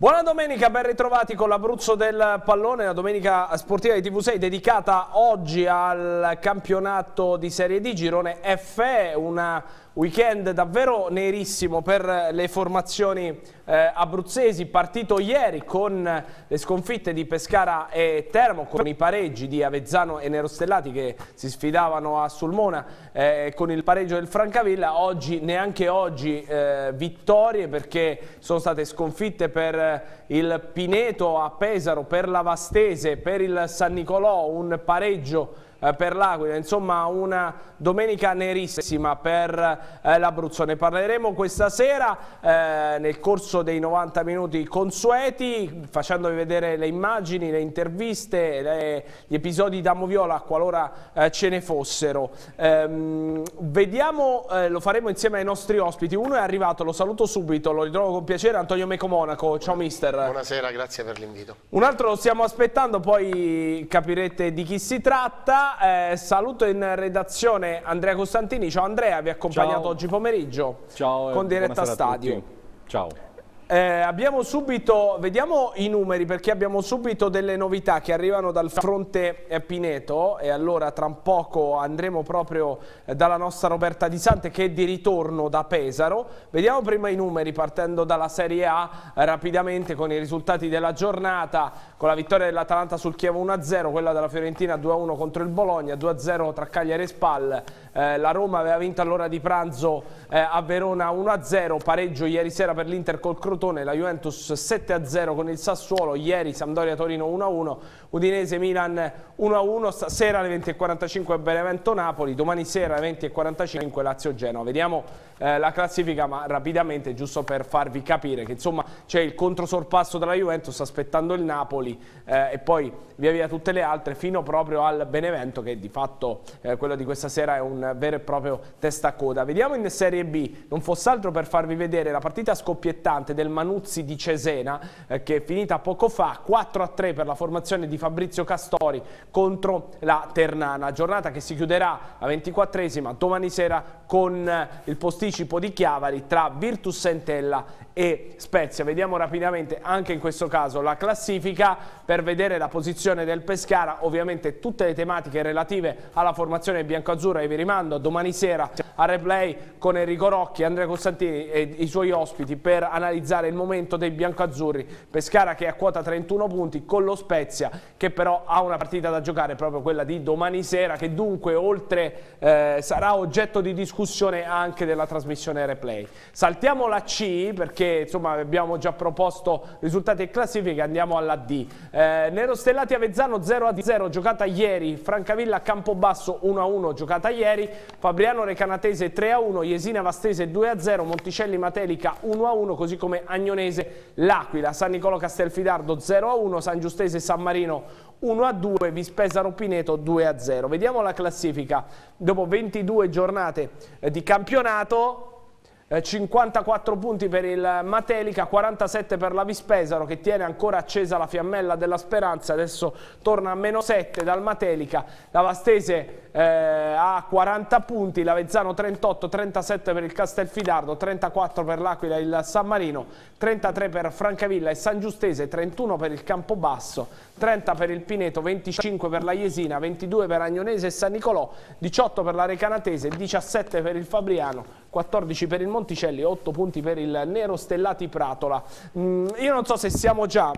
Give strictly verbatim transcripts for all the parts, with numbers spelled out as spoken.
Buona domenica, ben ritrovati con l'Abruzzo del Pallone, la domenica sportiva di T V sei dedicata oggi al campionato di Serie D, Girone F, una weekend davvero nerissimo per le formazioni eh, abruzzesi, partito ieri con le sconfitte di Pescara e Teramo, con i pareggi di Avezzano e Nerostellati che si sfidavano a Sulmona eh, con il pareggio del Francavilla. Oggi, neanche oggi, eh, vittorie, perché sono state sconfitte per il Pineto a Pesaro, per la Vastese, per il San Nicolò, un pareggio per l'Aquila. Insomma, una domenica nerissima per eh, l'Abruzzo. Ne parleremo questa sera eh, nel corso dei novanta minuti consueti, facendovi vedere le immagini, le interviste, le, gli episodi da Moviola qualora eh, ce ne fossero. Ehm, vediamo, eh, lo faremo insieme ai nostri ospiti. Uno è arrivato, lo saluto subito, lo ritrovo con piacere, Antonio Meco Monaco. Ciao mister. Buonasera, grazie per l'invito. Un altro lo stiamo aspettando, poi capirete di chi si tratta. Eh, saluto in redazione Andrea Costantini. Ciao Andrea, vi ha accompagnato Ciao. Oggi pomeriggio. Ciao, con diretta stadio. Ciao. Eh, abbiamo subito, vediamo i numeri, perché abbiamo subito delle novità che arrivano dal fronte Pineto, e allora tra un poco andremo proprio dalla nostra Roberta Di Sante, che è di ritorno da Pesaro. Vediamo prima i numeri, partendo dalla Serie A rapidamente con i risultati della giornata, con la vittoria dell'Atalanta sul Chievo uno a zero, quella della Fiorentina due a uno contro il Bologna, due a zero tra Cagliari e Spal. Eh, la Roma aveva vinto all'ora di pranzo eh, a Verona uno a zero, pareggio ieri sera per l'Inter col Crotone, la Juventus sette a zero con il Sassuolo, ieri Sampdoria-Torino uno a uno, Udinese-Milan uno a uno, stasera alle venti e quarantacinque Benevento-Napoli, domani sera alle venti e quarantacinque Lazio-Genoa. Vediamo eh, la classifica, ma rapidamente, giusto per farvi capire che insomma c'è il controsorpasso della Juventus aspettando il Napoli eh, e poi via via tutte le altre fino proprio al Benevento, che di fatto eh, quello di questa sera è un vero e proprio testacoda. Vediamo in Serie B, non fosse altro per farvi vedere la partita scoppiettante del Manuzzi di Cesena eh, che è finita poco fa, quattro a tre per la formazione di Fabrizio Castori contro la Ternana, giornata che si chiuderà la ventiquattresima domani sera con eh, il posticipo di Chiavari tra Virtus Entella e Spezia. Vediamo rapidamente anche in questo caso la classifica per vedere la posizione del Pescara, ovviamente tutte le tematiche relative alla formazione biancoazzurra, e vi rimando domani sera a replay con Enrico Rocchi, Andrea Costantini e i suoi ospiti per analizzare il momento dei biancoazzurri. Pescara che è a quota trentuno punti, con lo Spezia che però ha una partita da giocare, proprio quella di domani sera, che dunque oltre eh, sarà oggetto di discussione anche della trasmissione replay. Saltiamo la C perché insomma abbiamo già proposto risultati e classifiche, andiamo alla D. Eh, Nerostellati Avezzano zero a zero giocata ieri, Francavilla Campobasso uno a uno giocata ieri, Fabriano Recanatese tre a uno, Jesina Vastese due a zero, Monticelli Matelica uno a uno, così come Agnonese L'Aquila, San Nicolò Castelfidardo zero a uno, San Giustese San Marino uno a due, Vispesaro Pineto due a zero. Vediamo la classifica dopo ventidue giornate eh, di campionato. cinquantaquattro punti per il Matelica, quarantasette per la Vispesaro, che tiene ancora accesa la fiammella della speranza, adesso torna a meno sette dal Matelica. La Vastese eh, ha quaranta punti, l'Avezzano trentotto, trentasette per il Castelfidardo, trentaquattro per l'Aquila e il San Marino, trentatré per Francavilla e San Giustese, trentuno per il Campobasso, trenta per il Pineto, venticinque per la Jesina, ventidue per Agnonese e San Nicolò, diciotto per la Recanatese, diciassette per il Fabriano, quattordici per il Monticelli, otto punti per il Nerostellati Pratola. Mm, io non so se siamo già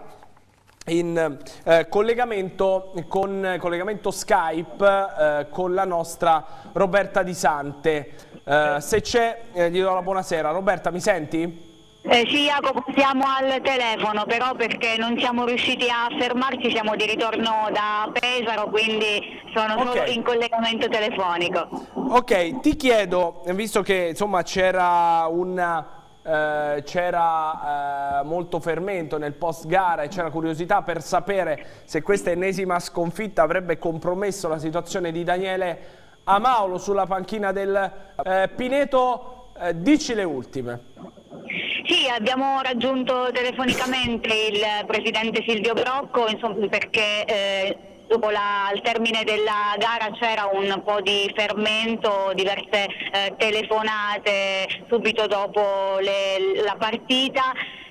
in eh, collegamento con collegamento Skype eh, con la nostra Roberta Di Sante. Eh, se c'è, eh, gli do la buonasera. Roberta, mi senti? Eh, sì Jacopo, siamo al telefono, però perché non siamo riusciti a fermarci, siamo di ritorno da Pesaro, quindi sono okay. solo in collegamento telefonico. Ok, ti chiedo, visto che insomma c'era una... Uh, c'era uh, molto fermento nel post gara e c'era curiosità per sapere se questa ennesima sconfitta avrebbe compromesso la situazione di Daniele Amaolo sulla panchina del uh, Pineto, uh, dici le ultime. Sì, abbiamo raggiunto telefonicamente il presidente Silvio Brocco, insomma, perché eh, dopo la, al termine della gara c'era un po' di fermento, diverse eh, telefonate subito dopo le, la partita.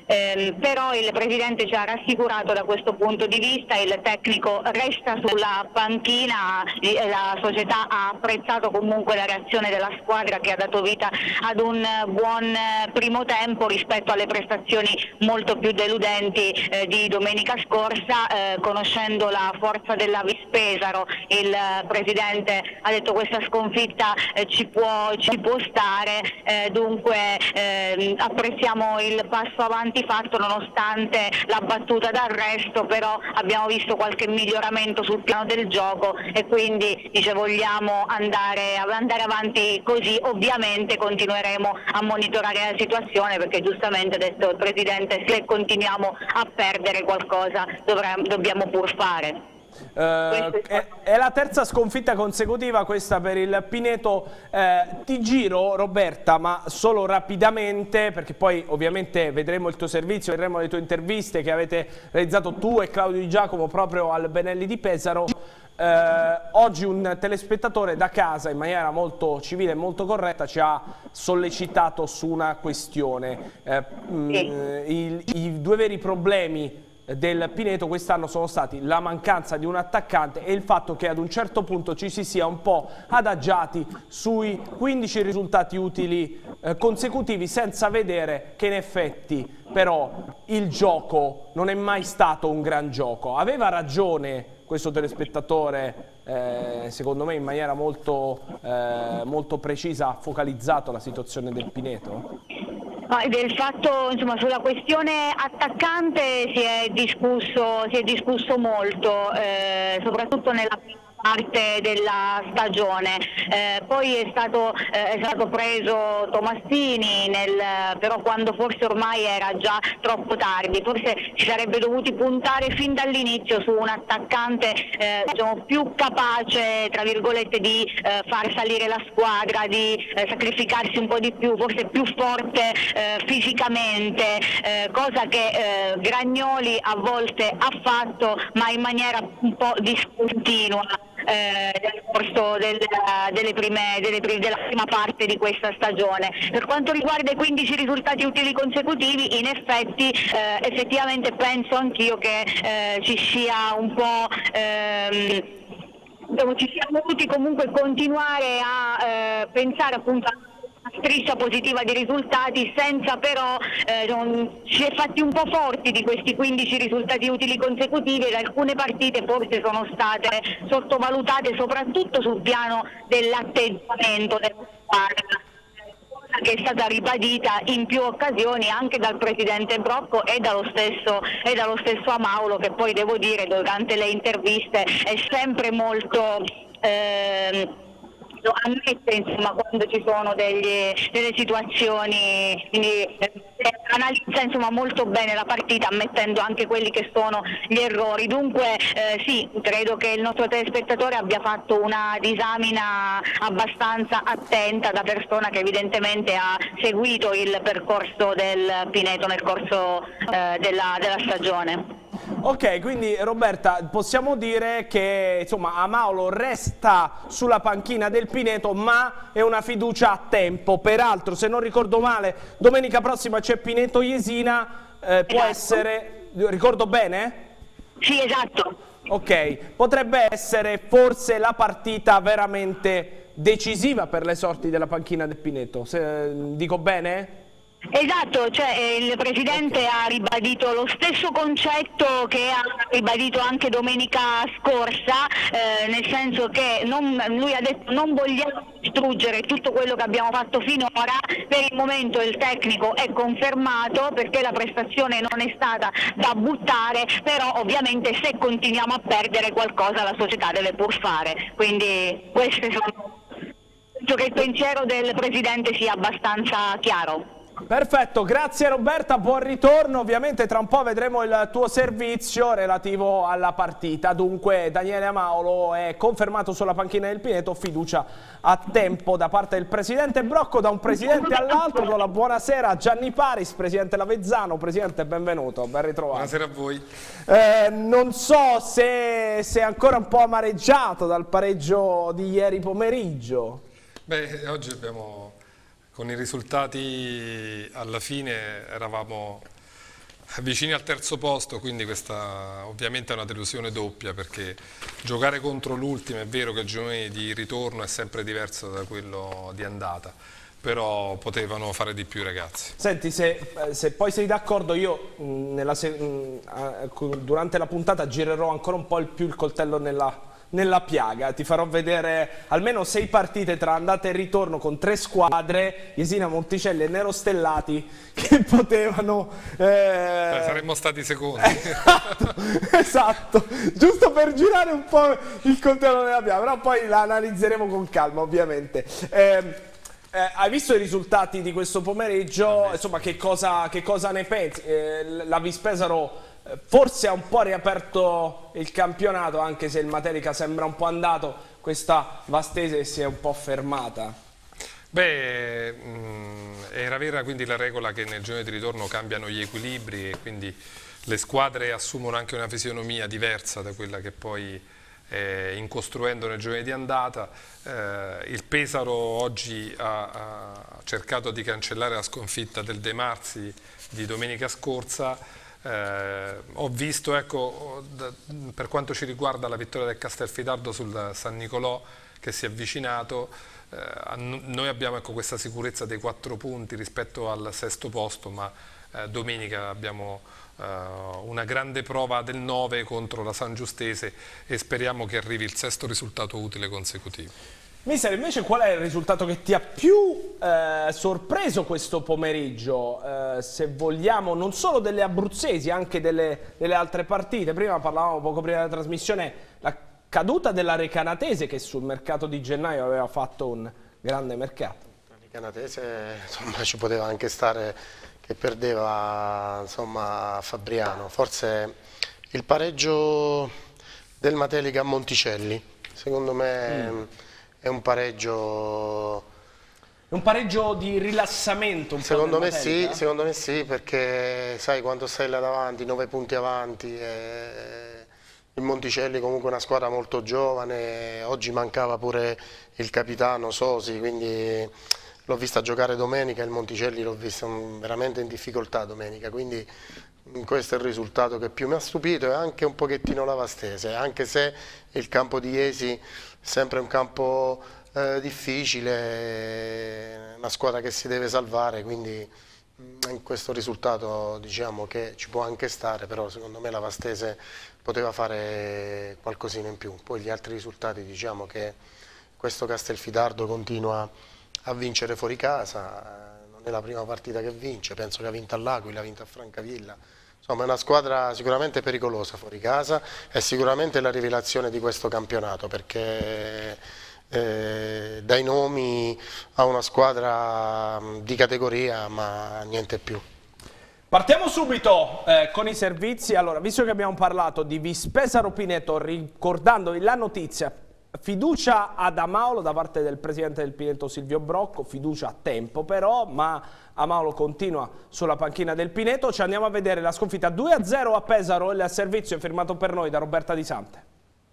Eh, però il Presidente ci ha rassicurato da questo punto di vista, il tecnico resta sulla panchina, la società ha apprezzato comunque la reazione della squadra che ha dato vita ad un buon primo tempo rispetto alle prestazioni molto più deludenti eh, di domenica scorsa. Eh, conoscendo la forza della Vis Pesaro, il Presidente ha detto questa sconfitta eh, ci, può, ci può stare, eh, dunque eh, apprezziamo il passo avanti fatto nonostante la battuta d'arresto, però abbiamo visto qualche miglioramento sul piano del gioco e quindi dice vogliamo andare, andare avanti così. Ovviamente continueremo a monitorare la situazione perché giustamente ha detto il Presidente se continuiamo a perdere qualcosa dovremo, dobbiamo pur fare. Uh, è, è la terza sconfitta consecutiva questa per il Pineto. Eh, ti giro Roberta, ma solo rapidamente perché poi ovviamente vedremo il tuo servizio, vedremo le tue interviste che avete realizzato tu e Claudio Di Giacomo proprio al Benelli di Pesaro. Eh, oggi un telespettatore da casa in maniera molto civile e molto corretta ci ha sollecitato su una questione. Eh, mh, il, i due veri problemi del Pineto quest'anno sono stati la mancanza di un attaccante e il fatto che ad un certo punto ci si sia un po' adagiati sui quindici risultati utili eh, consecutivi senza vedere che in effetti però il gioco non è mai stato un gran gioco. Aveva ragione questo telespettatore, eh, secondo me in maniera molto, eh, molto precisa ha focalizzato la situazione del Pineto? Del fatto, insomma, sulla questione attaccante si è discusso, si è discusso molto, eh, soprattutto nella prima parte della stagione. Eh, poi è stato, eh, è stato preso Tomassini, nel, però quando forse ormai era già troppo tardi, forse si sarebbe dovuti puntare fin dall'inizio su un attaccante eh, diciamo, più capace tra virgolette di eh, far salire la squadra, di eh, sacrificarsi un po' di più, forse più forte eh, fisicamente, eh, cosa che eh, Gragnoli a volte ha fatto ma in maniera un po' discontinua Eh, nel corso del, delle prime, delle, della prima parte di questa stagione. Per quanto riguarda i quindici risultati utili consecutivi, in effetti eh, effettivamente penso anch'io che eh, ci sia un po' ehm, ci siamo voluti comunque continuare a eh, pensare appunto a striscia positiva di risultati senza però eh, non, si è fatti un po' forti di questi quindici risultati utili consecutivi ed alcune partite forse sono state sottovalutate soprattutto sul piano dell'atteggiamento della squadra, che è stata ribadita in più occasioni anche dal Presidente Brocco e dallo stesso, e dallo stesso Amaulo, che poi devo dire durante le interviste è sempre molto eh, lo ammette insomma quando ci sono degli, delle situazioni, quindi eh, analizza insomma molto bene la partita ammettendo anche quelli che sono gli errori. Dunque eh, sì, credo che il nostro telespettatore abbia fatto una disamina abbastanza attenta da persona che evidentemente ha seguito il percorso del Pineto nel corso eh, della, della stagione. Ok, quindi Roberta, possiamo dire che insomma Amaulo resta sulla panchina del Pineto, ma è una fiducia a tempo. Peraltro, se non ricordo male, domenica prossima c'è Pineto Jesina, eh, può esatto. essere, ricordo bene? Sì, esatto. Ok, potrebbe essere forse la partita veramente decisiva per le sorti della panchina del Pineto, se, dico bene? Esatto, cioè il Presidente okay. ha ribadito lo stesso concetto che ha ribadito anche domenica scorsa, eh, nel senso che non, lui ha detto non vogliamo distruggere tutto quello che abbiamo fatto finora, per il momento il tecnico è confermato perché la prestazione non è stata da buttare, però ovviamente se continuiamo a perdere qualcosa la società deve pur fare, quindi queste sono... penso che il pensiero del Presidente sia abbastanza chiaro. Perfetto, grazie Roberta, buon ritorno. Ovviamente tra un po' vedremo il tuo servizio relativo alla partita. Dunque Daniele Amaulo è confermato sulla panchina del Pineto, fiducia a tempo da parte del Presidente Brocco. Da un Presidente all'altro do la buonasera a Gianni Paris, Presidente Lavezzano. Presidente, benvenuto, ben ritrovato. Buonasera a voi. Eh, non so se sei ancora un po' amareggiato dal pareggio di ieri pomeriggio. Beh, oggi abbiamo... Con i risultati alla fine eravamo vicini al terzo posto, quindi questa ovviamente è una delusione doppia, perché giocare contro l'ultimo, è vero che il girone di ritorno è sempre diverso da quello di andata, però potevano fare di più i ragazzi. Senti, se, se poi sei d'accordo, io mh, nella se mh, durante la puntata girerò ancora un po' il più il coltello nella, nella piaga, ti farò vedere almeno sei partite tra andata e ritorno con tre squadre, Jesina, Monticelli e Nero Stellati, che potevano... Eh... Beh, saremmo stati secondi. Esatto, esatto, giusto per girare un po' il coltello nella piaga, però poi la analizzeremo con calma, ovviamente. Eh, Eh, hai visto i risultati di questo pomeriggio? Insomma, che cosa, che cosa ne pensi? Eh, la Vispesaro eh, forse ha un po' riaperto il campionato, anche se il Matelica sembra un po' andato, questa Vastese si è un po' fermata. Beh, mh, era vera quindi la regola che nel girone di ritorno cambiano gli equilibri e quindi le squadre assumono anche una fisionomia diversa da quella che poi Eh, in costruendo nel girone di andata. Eh, il Pesaro oggi ha, ha cercato di cancellare la sconfitta del De Marzi di domenica scorsa. Eh, ho visto, ecco, da, per quanto ci riguarda, la vittoria del Castelfidardo sul San Nicolò che si è avvicinato. Eh, a, noi abbiamo, ecco, questa sicurezza dei quattro punti rispetto al sesto posto, ma eh, domenica abbiamo Uh, una grande prova del nove contro la San Giustese e speriamo che arrivi il sesto risultato utile consecutivo. Mister, invece qual è il risultato che ti ha più eh, sorpreso questo pomeriggio? Eh, se vogliamo, non solo delle abruzzesi, anche delle, delle altre partite. Prima parlavamo, poco prima della trasmissione, la caduta della Recanatese, che sul mercato di gennaio aveva fatto un grande mercato. La Recanatese, insomma, ci poteva anche stare, che perdeva, insomma, Fabriano. Forse il pareggio del Matelica a Monticelli, secondo me mm. è un pareggio... È un pareggio di rilassamento un secondo po' me Matelica? Sì, secondo me sì, perché sai, quando sei là davanti, nove punti avanti, e il Monticelli comunque è una squadra molto giovane, oggi mancava pure il capitano Sosi, quindi... L'ho vista giocare domenica, il Monticelli l'ho visto veramente in difficoltà domenica, quindi questo è il risultato che più mi ha stupito, e anche un pochettino la Vastese, anche se il campo di Jesi è sempre un campo eh, difficile, una squadra che si deve salvare, quindi in questo risultato diciamo che ci può anche stare, però secondo me la Vastese poteva fare qualcosina in più. Poi gli altri risultati, diciamo che questo Castelfidardo continua a vincere fuori casa, non è la prima partita che vince, penso che ha vinto all'Aquila, ha vinto a Francavilla, insomma è una squadra sicuramente pericolosa fuori casa, è sicuramente la rivelazione di questo campionato, perché eh, dai nomi ha una squadra di categoria, ma niente più. Partiamo subito eh, con i servizi. Allora, visto che abbiamo parlato di Vispesaro Pineto, ricordandovi la notizia, fiducia ad Amaolo da parte del presidente del Pineto Silvio Brocco, fiducia a tempo però, ma Amaolo continua sulla panchina del Pineto. Ci andiamo a vedere la sconfitta due a zero a Pesaro, il servizio è firmato per noi da Roberta Di Sante.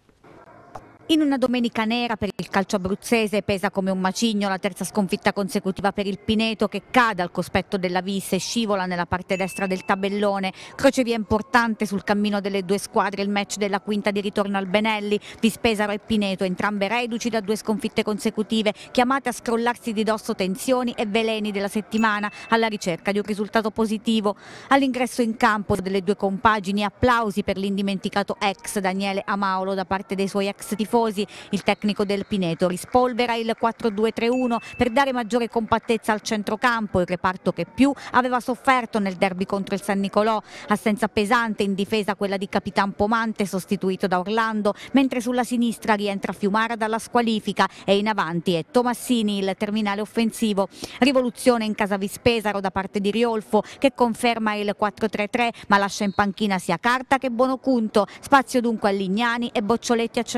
In una domenica nera per il calcio abruzzese pesa come un macigno la terza sconfitta consecutiva per il Pineto, che cade al cospetto della Vis e scivola nella parte destra del tabellone. Crocevia importante sul cammino delle due squadre il match della quinta di ritorno al Benelli. Vispesaro e Pineto, entrambe reduci da due sconfitte consecutive, chiamate a scrollarsi di dosso tensioni e veleni della settimana alla ricerca di un risultato positivo. All'ingresso in campo delle due compagini applausi per l'indimenticato ex Daniele Amaolo da parte dei suoi ex tifosi. Il tecnico del Pineto rispolvera il quattro due tre uno per dare maggiore compattezza al centrocampo, il reparto che più aveva sofferto nel derby contro il San Nicolò. Assenza pesante in difesa quella di Capitan Pomante, sostituito da Orlando, mentre sulla sinistra rientra Fiumara dalla squalifica e in avanti è Tomassini il terminale offensivo. Rivoluzione in casa Vispesaro da parte di Riolfo, che conferma il quattro tre tre ma lascia in panchina sia Carta che Bonocunto. Spazio dunque a Lignani e Boccioletti a centrocampo.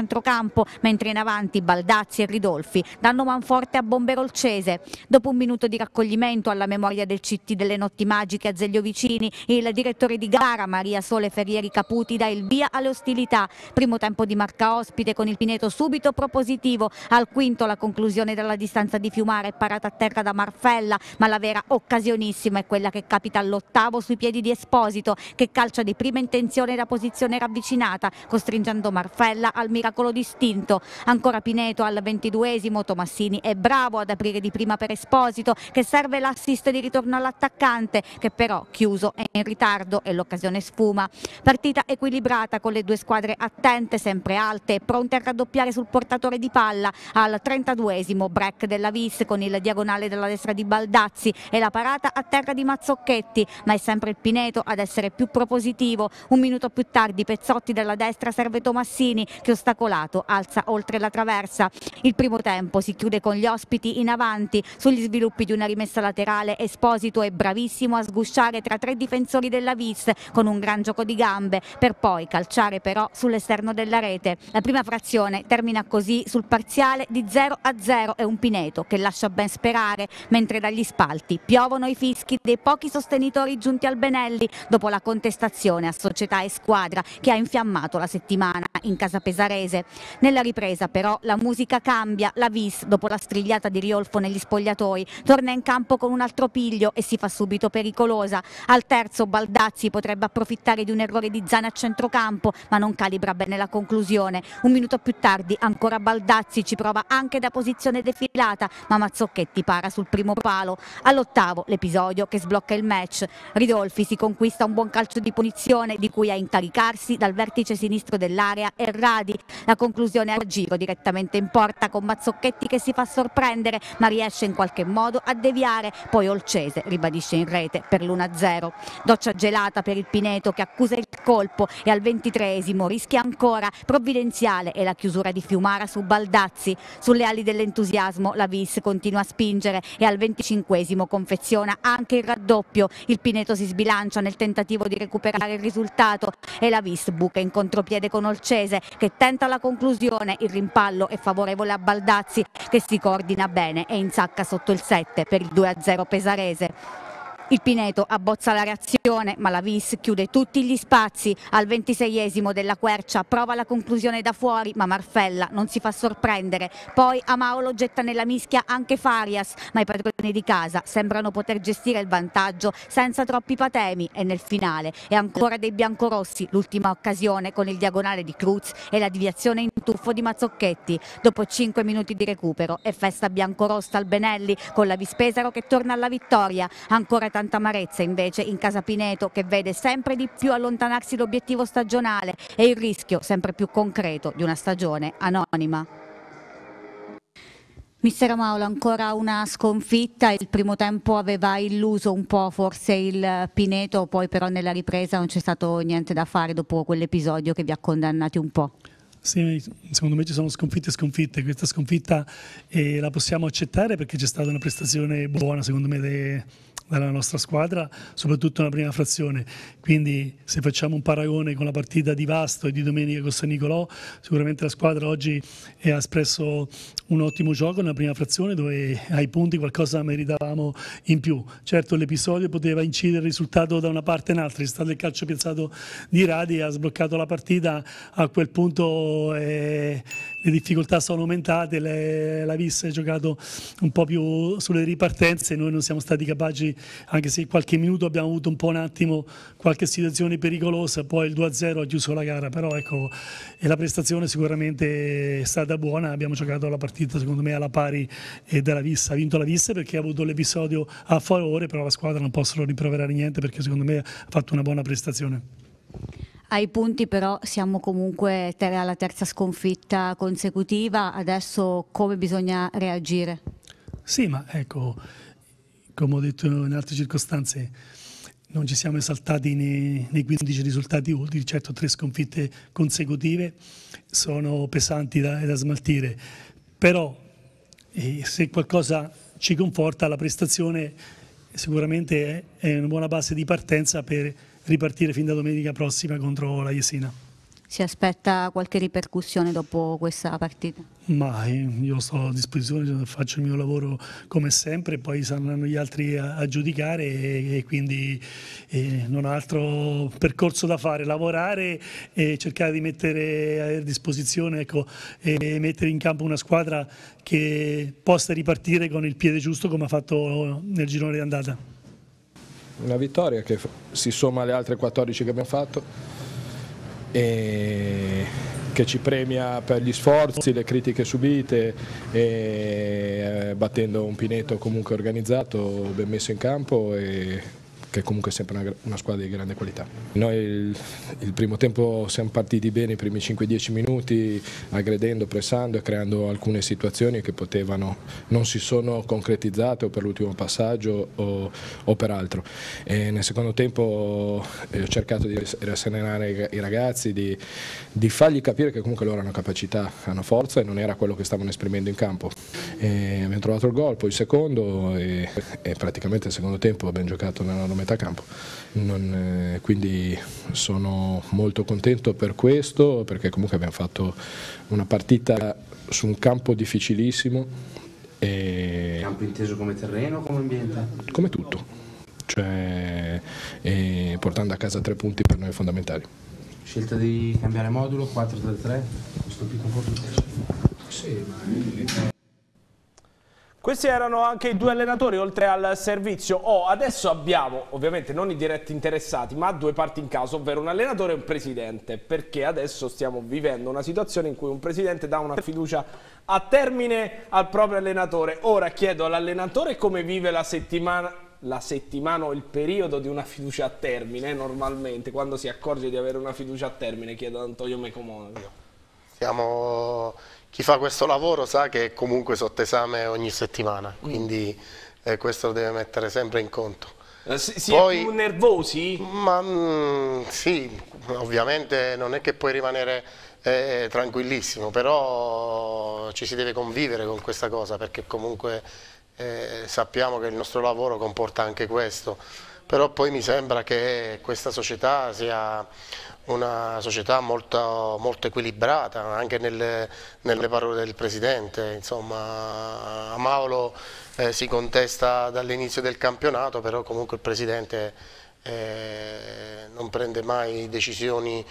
campo, mentre in avanti Baldazzi e Ridolfi danno manforte a Bomberolcese. Dopo un minuto di raccoglimento alla memoria del C T delle Notti Magiche a Zeglio Vicini, il direttore di gara Maria Sole Ferrieri Caputi dà il via alle ostilità. Primo tempo di marca ospite con il Pineto subito propositivo. Al quinto la conclusione dalla distanza di Fiumara è parata a terra da Marfella, ma la vera occasionissima è quella che capita all'ottavo sui piedi di Esposito, che calcia di prima intenzione da posizione ravvicinata, costringendo Marfella al miracolo distinto. Ancora Pineto al ventiduesimo, Tomassini è bravo ad aprire di prima per Esposito, che serve l'assist di ritorno all'attaccante, che però chiuso è in ritardo e l'occasione sfuma. Partita equilibrata con le due squadre attente, sempre alte e pronte a raddoppiare sul portatore di palla. Al trentaduesimo break della Vis con il diagonale della destra di Baldazzi e la parata a terra di Mazzocchetti, ma è sempre il Pineto ad essere più propositivo. Un minuto più tardi Pezzotti dalla destra serve Tomassini, che ostacolato alza oltre la traversa. Il primo tempo si chiude con gli ospiti in avanti. Sugli sviluppi di una rimessa laterale Esposito è bravissimo a sgusciare tra tre difensori della Vis con un gran gioco di gambe, per poi calciare però sull'esterno della rete. La prima frazione termina così sul parziale di zero a zero e un Pineto che lascia ben sperare, mentre dagli spalti piovono i fischi dei pochi sostenitori giunti al Benelli dopo la contestazione a società e squadra che ha infiammato la settimana in casa pesarese. Nella ripresa però la musica cambia. La Vis, dopo la strigliata di Riolfo negli spogliatoi, torna in campo con un altro piglio e si fa subito pericolosa. Al terzo Baldazzi potrebbe approfittare di un errore di Zane a centrocampo, ma non calibra bene la conclusione. Un minuto più tardi ancora Baldazzi ci prova anche da posizione defilata, ma Mazzocchetti para sul primo palo. All'ottavo l'episodio che sblocca il match. Ridolfi si conquista un buon calcio di punizione di cui a incaricarsi dal vertice sinistro dell'area Erradi. La conclusione al giro direttamente in porta con Mazzocchetti che si fa sorprendere, ma riesce in qualche modo a deviare. Poi Olcese ribadisce in rete per l'uno a zero. Doccia gelata per il Pineto che accusa il colpo e al ventitreesimo rischia ancora. Provvidenziale e la chiusura di Fiumara su Baldazzi. Sulle ali dell'entusiasmo la Vis continua a spingere e al venticinquesimo confeziona anche il raddoppio. Il Pineto si sbilancia nel tentativo di recuperare il risultato e la Vis buca in contropiede con Olcese che tenta la conclusione. Il rimpallo è favorevole a Baldazzi che si coordina bene e insacca sotto il sette per il due a zero pesarese. Il Pineto abbozza la reazione, ma la Vis chiude tutti gli spazi. Al ventiseiesimo della Quercia prova la conclusione da fuori, ma Marfella non si fa sorprendere. Poi Amaolo getta nella mischia anche Farias, ma i padroni di casa sembrano poter gestire il vantaggio senza troppi patemi e nel finale è ancora dei biancorossi l'ultima occasione con il diagonale di Cruz e la deviazione in tuffo di Mazzocchetti. Dopo cinque minuti di recupero è festa biancorossa al Benelli con la Vis Pesaro che torna alla vittoria. Ancora tanta amarezza invece in casa Pineto che vede sempre di più allontanarsi l'obiettivo stagionale e il rischio sempre più concreto di una stagione anonima. Mister Amaolo, ancora una sconfitta, il primo tempo aveva illuso un po' forse il Pineto, poi però nella ripresa non c'è stato niente da fare dopo quell'episodio che vi ha condannati un po'. Sì, secondo me ci sono sconfitte e sconfitte, questa sconfitta eh, la possiamo accettare perché c'è stata una prestazione buona secondo me de, dalla nostra squadra, soprattutto nella prima frazione, quindi se facciamo un paragone con la partita di Vasto e di domenica con San Nicolò, sicuramente la squadra oggi ha espresso un ottimo gioco nella prima frazione dove ai punti qualcosa meritavamo in più. Certo l'episodio poteva incidere il risultato da una parte in altra, è stato il calcio piazzato di Radi, ha sbloccato la partita, a quel punto e le difficoltà sono aumentate, le, la Vis ha giocato un po' più sulle ripartenze, noi non siamo stati capaci, anche se qualche minuto abbiamo avuto un po' un attimo qualche situazione pericolosa, poi il due a zero ha chiuso la gara, però ecco, e la prestazione sicuramente è stata buona, abbiamo giocato la partita secondo me alla pari e della Vis, ha vinto la Vis perché ha avuto l'episodio a favore, però la squadra non possono rimproverare niente perché secondo me ha fatto una buona prestazione. Ai punti però siamo comunque alla terza sconfitta consecutiva, adesso come bisogna reagire? Sì, ma ecco, come ho detto in altre circostanze, non ci siamo esaltati nei, nei quindici risultati ultimi, certo tre sconfitte consecutive sono pesanti da, da smaltire, però eh, se qualcosa ci conforta la prestazione sicuramente è, è una buona base di partenza per ripartire fin da domenica prossima contro la Jesina. Si aspetta qualche ripercussione dopo questa partita? Ma io sto a disposizione, faccio il mio lavoro come sempre, poi saranno gli altri a, a giudicare e, e quindi eh, non ho altro percorso da fare, lavorare e cercare di mettere a disposizione, ecco, e mettere in campo una squadra che possa ripartire con il piede giusto come ha fatto nel girone di andata. Una vittoria che si somma alle altre quattordici che abbiamo fatto e che ci premia per gli sforzi, le critiche subite, e battendo un Pineto comunque organizzato, ben messo in campo e che comunque è sempre una, una squadra di grande qualità. Noi il, il primo tempo siamo partiti bene, i primi cinque dieci minuti, aggredendo, pressando e creando alcune situazioni che potevano, non si sono concretizzate o per l'ultimo passaggio o, o per altro. E nel secondo tempo eh, ho cercato di rasserenare i ragazzi, di, di fargli capire che comunque loro hanno capacità, hanno forza e non era quello che stavano esprimendo in campo. E abbiamo trovato il gol, poi il secondo e, e praticamente il secondo tempo abbiamo giocato nella metà campo. Non, eh, quindi sono molto contento per questo, perché comunque abbiamo fatto una partita su un campo difficilissimo. E campo inteso come terreno o come ambiente? Come tutto, cioè, e portando a casa tre punti per noi fondamentali. Scelta di cambiare modulo quattro tre tre, questo picco un po' più sì, ma... Questi erano anche i due allenatori oltre al servizio. Oh, adesso abbiamo, ovviamente non i diretti interessati, ma due parti in causa, ovvero un allenatore e un presidente, perché adesso stiamo vivendo una situazione in cui un presidente dà una fiducia a termine al proprio allenatore. Ora chiedo all'allenatore come vive la settimana, la settimana o il periodo di una fiducia a termine, normalmente, quando si accorge di avere una fiducia a termine, chiedo ad Antonio Mecomono. Siamo... Chi fa questo lavoro sa che è comunque sotto esame ogni settimana, quindi eh, questo lo deve mettere sempre in conto. Eh, si si Poi, è più nervosi? Ma mm, sì, ovviamente non è che puoi rimanere eh, tranquillissimo, però ci si deve convivere con questa cosa, perché comunque eh, sappiamo che il nostro lavoro comporta anche questo. Però poi mi sembra che questa società sia una società molto, molto equilibrata, anche nelle, nelle parole del Presidente. Insomma, a Mauro eh, si contesta dall'inizio del campionato, però comunque il Presidente eh, non prende mai decisioni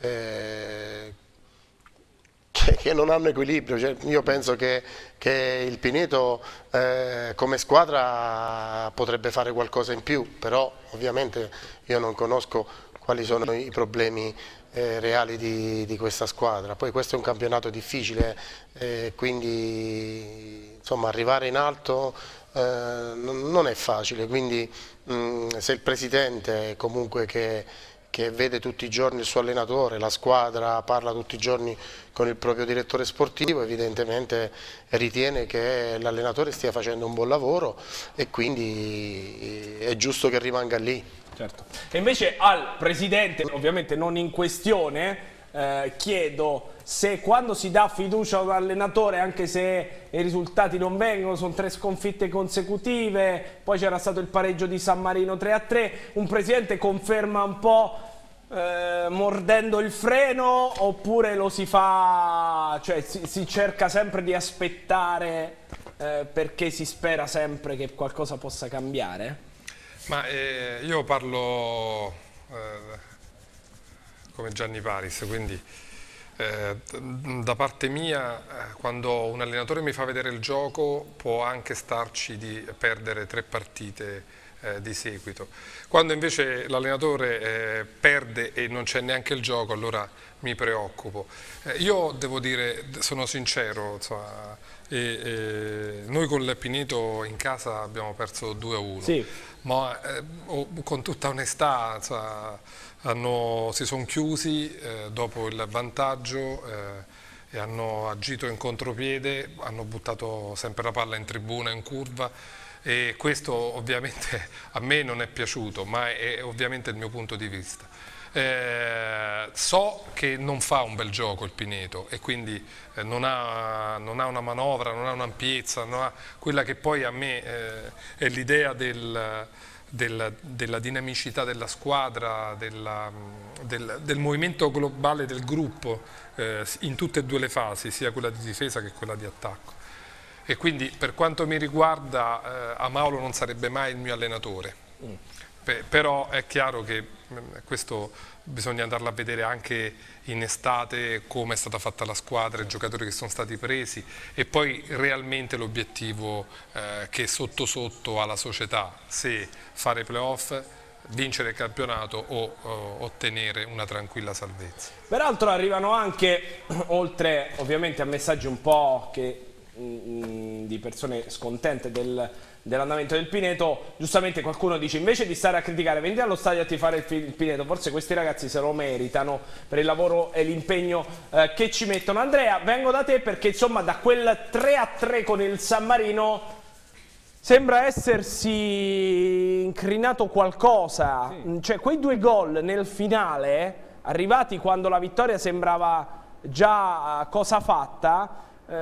eh, che, che non hanno equilibrio. Cioè, io penso che, che il Pineto eh, come squadra potrebbe fare qualcosa in più, però ovviamente io non conosco quali sono i problemi eh, reali di, di questa squadra. Poi questo è un campionato difficile, eh, quindi insomma, arrivare in alto eh, non, non è facile, quindi mh, se il Presidente comunque che, che vede tutti i giorni il suo allenatore, la squadra, parla tutti i giorni con il proprio direttore sportivo, evidentemente ritiene che l'allenatore stia facendo un buon lavoro e quindi è giusto che rimanga lì. Certo. E invece al presidente, ovviamente non in questione, eh, chiedo se quando si dà fiducia a un allenatore, anche se i risultati non vengono, sono tre sconfitte consecutive, poi c'era stato il pareggio di San Marino tre a tre, un presidente conferma un po' eh, mordendo il freno, oppure lo si fa, cioè si, si cerca sempre di aspettare eh, perché si spera sempre che qualcosa possa cambiare? Ma eh, io parlo eh, come Gianni Paris, quindi eh, da parte mia eh, quando un allenatore mi fa vedere il gioco può anche starci di perdere tre partite eh, di seguito. Quando invece l'allenatore eh, perde e non c'è neanche il gioco, allora mi preoccupo. Eh, io devo dire, sono sincero, insomma, e, e noi con il Pineto in casa abbiamo perso due a uno. Sì. Ma eh, con tutta onestà insomma, hanno, si sono chiusi eh, dopo il vantaggio eh, e hanno agito in contropiede, hanno buttato sempre la palla in tribuna, in curva, e questo ovviamente a me non è piaciuto, ma è, è ovviamente il mio punto di vista. Eh, so che non fa un bel gioco il Pineto e quindi eh, non, ha, non ha una manovra, non ha un'ampiezza, non ha quella che poi a me eh, è l'idea del, della, della dinamicità della squadra, della, del, del movimento globale del gruppo eh, in tutte e due le fasi, sia quella di difesa che quella di attacco. E quindi per quanto mi riguarda eh, Amaolo non sarebbe mai il mio allenatore, mm. Pe però è chiaro che mh, questo bisogna andarla a vedere anche in estate, come è stata fatta la squadra, i giocatori che sono stati presi e poi realmente l'obiettivo eh, che sotto sotto ha la società, se fare playoff, vincere il campionato o, o ottenere una tranquilla salvezza. Peraltro arrivano anche, oltre ovviamente a messaggi un po' che di persone scontente del, dell'andamento del Pineto, giustamente qualcuno dice invece di stare a criticare vendi allo stadio a tifare il, il Pineto, forse questi ragazzi se lo meritano per il lavoro e l'impegno eh, che ci mettono. Andrea, vengo da te perché insomma da quel tre a tre con il San Marino sembra essersi incrinato qualcosa, sì. Cioè quei due gol nel finale arrivati quando la vittoria sembrava già cosa fatta,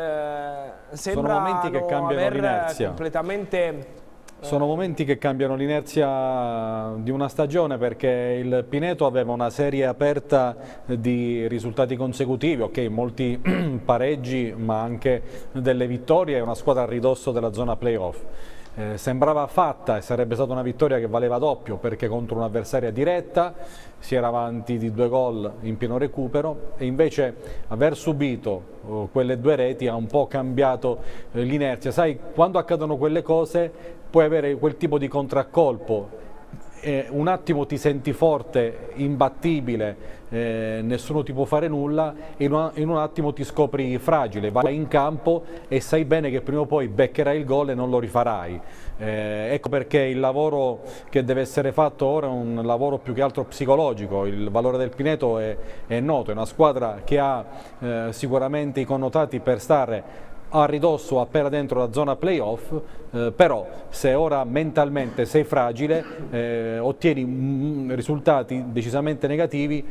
Eh, sono momenti che cambiano l'inerzia completamente... Sono momenti che cambiano l'inerzia di una stagione, perché il Pineto aveva una serie aperta di risultati consecutivi, ok, molti pareggi ma anche delle vittorie, è una squadra a ridosso della zona playoff. Eh, sembrava fatta e sarebbe stata una vittoria che valeva doppio, perché contro un'avversaria diretta si era avanti di due gol in pieno recupero, e invece aver subito oh, quelle due reti ha un po' cambiato eh, l'inerzia. Sai, quando accadono quelle cose puoi avere quel tipo di contraccolpo, eh, un attimo ti senti forte, imbattibile, eh, nessuno ti può fare nulla, e in, una, in un attimo ti scopri fragile, vai in campo e sai bene che prima o poi beccherai il gol e non lo rifarai. Eh, ecco perché il lavoro che deve essere fatto ora è un lavoro più che altro psicologico. Il valore del Pineto è, è noto, è una squadra che ha eh, sicuramente i connotati per stare a ridosso appena dentro la zona playoff, eh, però se ora mentalmente sei fragile, eh, ottieni mm, risultati decisamente negativi,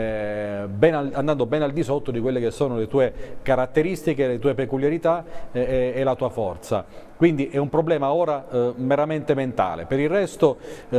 eh, ben al, andando ben al di sotto di quelle che sono le tue caratteristiche, le tue peculiarità eh, e, e la tua forza. Quindi è un problema ora eh, meramente mentale. Per il resto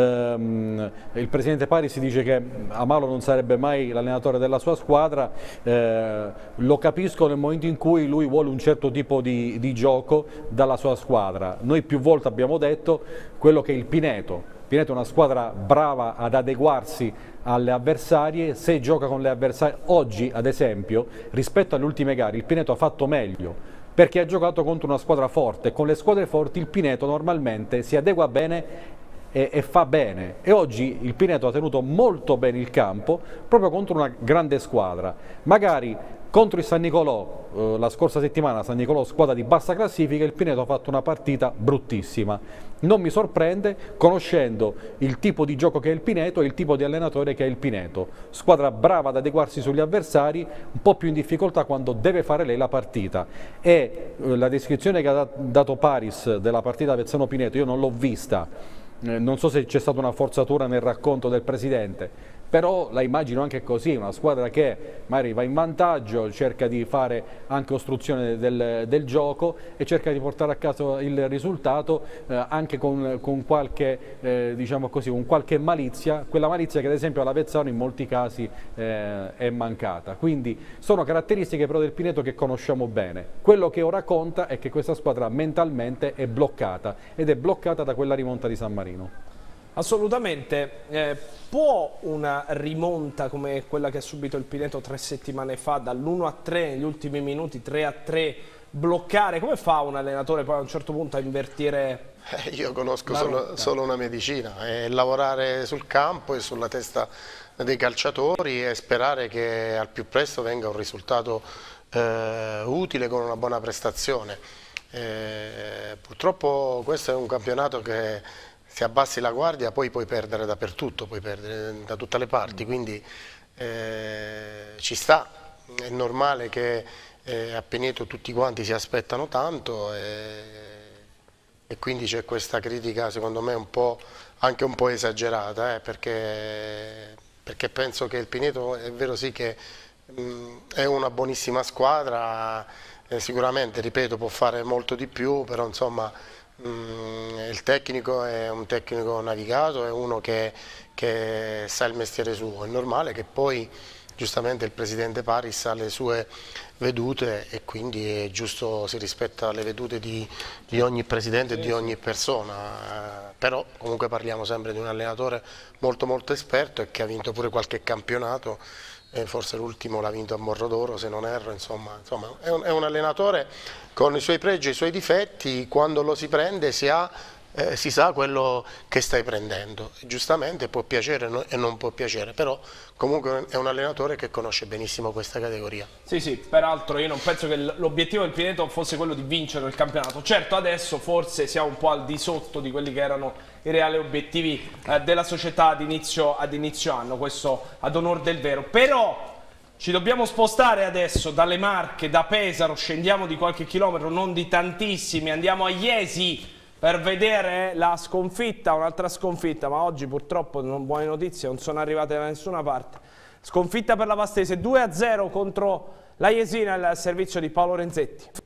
ehm, il presidente Paris dice che Amaolo non sarebbe mai l'allenatore della sua squadra, eh, lo capisco nel momento in cui lui vuole un certo tipo di, di gioco dalla sua squadra. Noi più volte abbiamo detto quello che è il Pineto. Pineto è una squadra brava ad adeguarsi alle avversarie, se gioca con le avversarie. Oggi ad esempio rispetto alle ultime gare il Pineto ha fatto meglio, perché ha giocato contro una squadra forte. Con le squadre forti il Pineto normalmente si adegua bene e, e fa bene, e oggi il Pineto ha tenuto molto bene il campo proprio contro una grande squadra. Magari contro il San Nicolò, eh, la scorsa settimana, San Nicolò squadra di bassa classifica, il Pineto ha fatto una partita bruttissima. Non mi sorprende, conoscendo il tipo di gioco che è il Pineto e il tipo di allenatore che è il Pineto. Squadra brava ad adeguarsi sugli avversari, un po' più in difficoltà quando deve fare lei la partita. E eh, la descrizione che ha dato Paris della partita Avezzano-Pineto, io non l'ho vista, eh, non so se c'è stata una forzatura nel racconto del presidente, però la immagino anche così, una squadra che magari va in vantaggio, cerca di fare anche ostruzione del, del gioco e cerca di portare a casa il risultato eh, anche con, con qualche, eh, diciamo così, con qualche malizia, quella malizia che ad esempio all'Avezzano in molti casi eh, è mancata. Quindi sono caratteristiche però del Pineto che conosciamo bene. Quello che ora conta è che questa squadra mentalmente è bloccata, ed è bloccata da quella rimonta di San Marino. Assolutamente. Eh, può una rimonta come quella che ha subito il Pineto tre settimane fa, dall'uno a tre negli ultimi minuti, tre a tre, bloccare? Come fa un allenatore poi a un certo punto a invertire? Eh, io conosco solo, solo una medicina, è lavorare sul campo e sulla testa dei calciatori e sperare che al più presto venga un risultato eh, utile con una buona prestazione. Eh, purtroppo questo è un campionato che, se abbassi la guardia, poi puoi perdere dappertutto, puoi perdere da tutte le parti, quindi eh, ci sta, è normale che eh, a Pineto tutti quanti si aspettano tanto, e, e quindi c'è questa critica secondo me un po', anche un po' esagerata, eh, perché, perché penso che il Pineto è vero sì che mh, è una buonissima squadra, eh, sicuramente, ripeto, può fare molto di più, però insomma Mm, il tecnico è un tecnico navigato, è uno che, che sa il mestiere suo, è normale che poi giustamente il presidente Paris ha le sue vedute e quindi è giusto, si rispetta le vedute di, di ogni presidente e di ogni persona, eh, però comunque parliamo sempre di un allenatore molto molto esperto e che ha vinto pure qualche campionato, eh, forse l'ultimo l'ha vinto a Morrodoro se non erro, insomma, insomma è, un, è un allenatore con i suoi pregi e i suoi difetti, quando lo si prende si ha Eh, si sa quello che stai prendendo, giustamente può piacere e non può piacere, però comunque è un allenatore che conosce benissimo questa categoria. Sì, sì, peraltro io non penso che l'obiettivo del Pineto fosse quello di vincere il campionato, certo adesso forse siamo un po' al di sotto di quelli che erano i reali obiettivi eh, della società ad inizio, ad inizio anno, questo ad onor del vero, però ci dobbiamo spostare adesso dalle Marche, da Pesaro, scendiamo di qualche chilometro, non di tantissimi, andiamo a Iesi per vedere la sconfitta, un'altra sconfitta, ma oggi purtroppo non buone notizie, non sono arrivate da nessuna parte. Sconfitta per la Vastese, due a zero contro la Jesina, il servizio di Paolo Renzetti.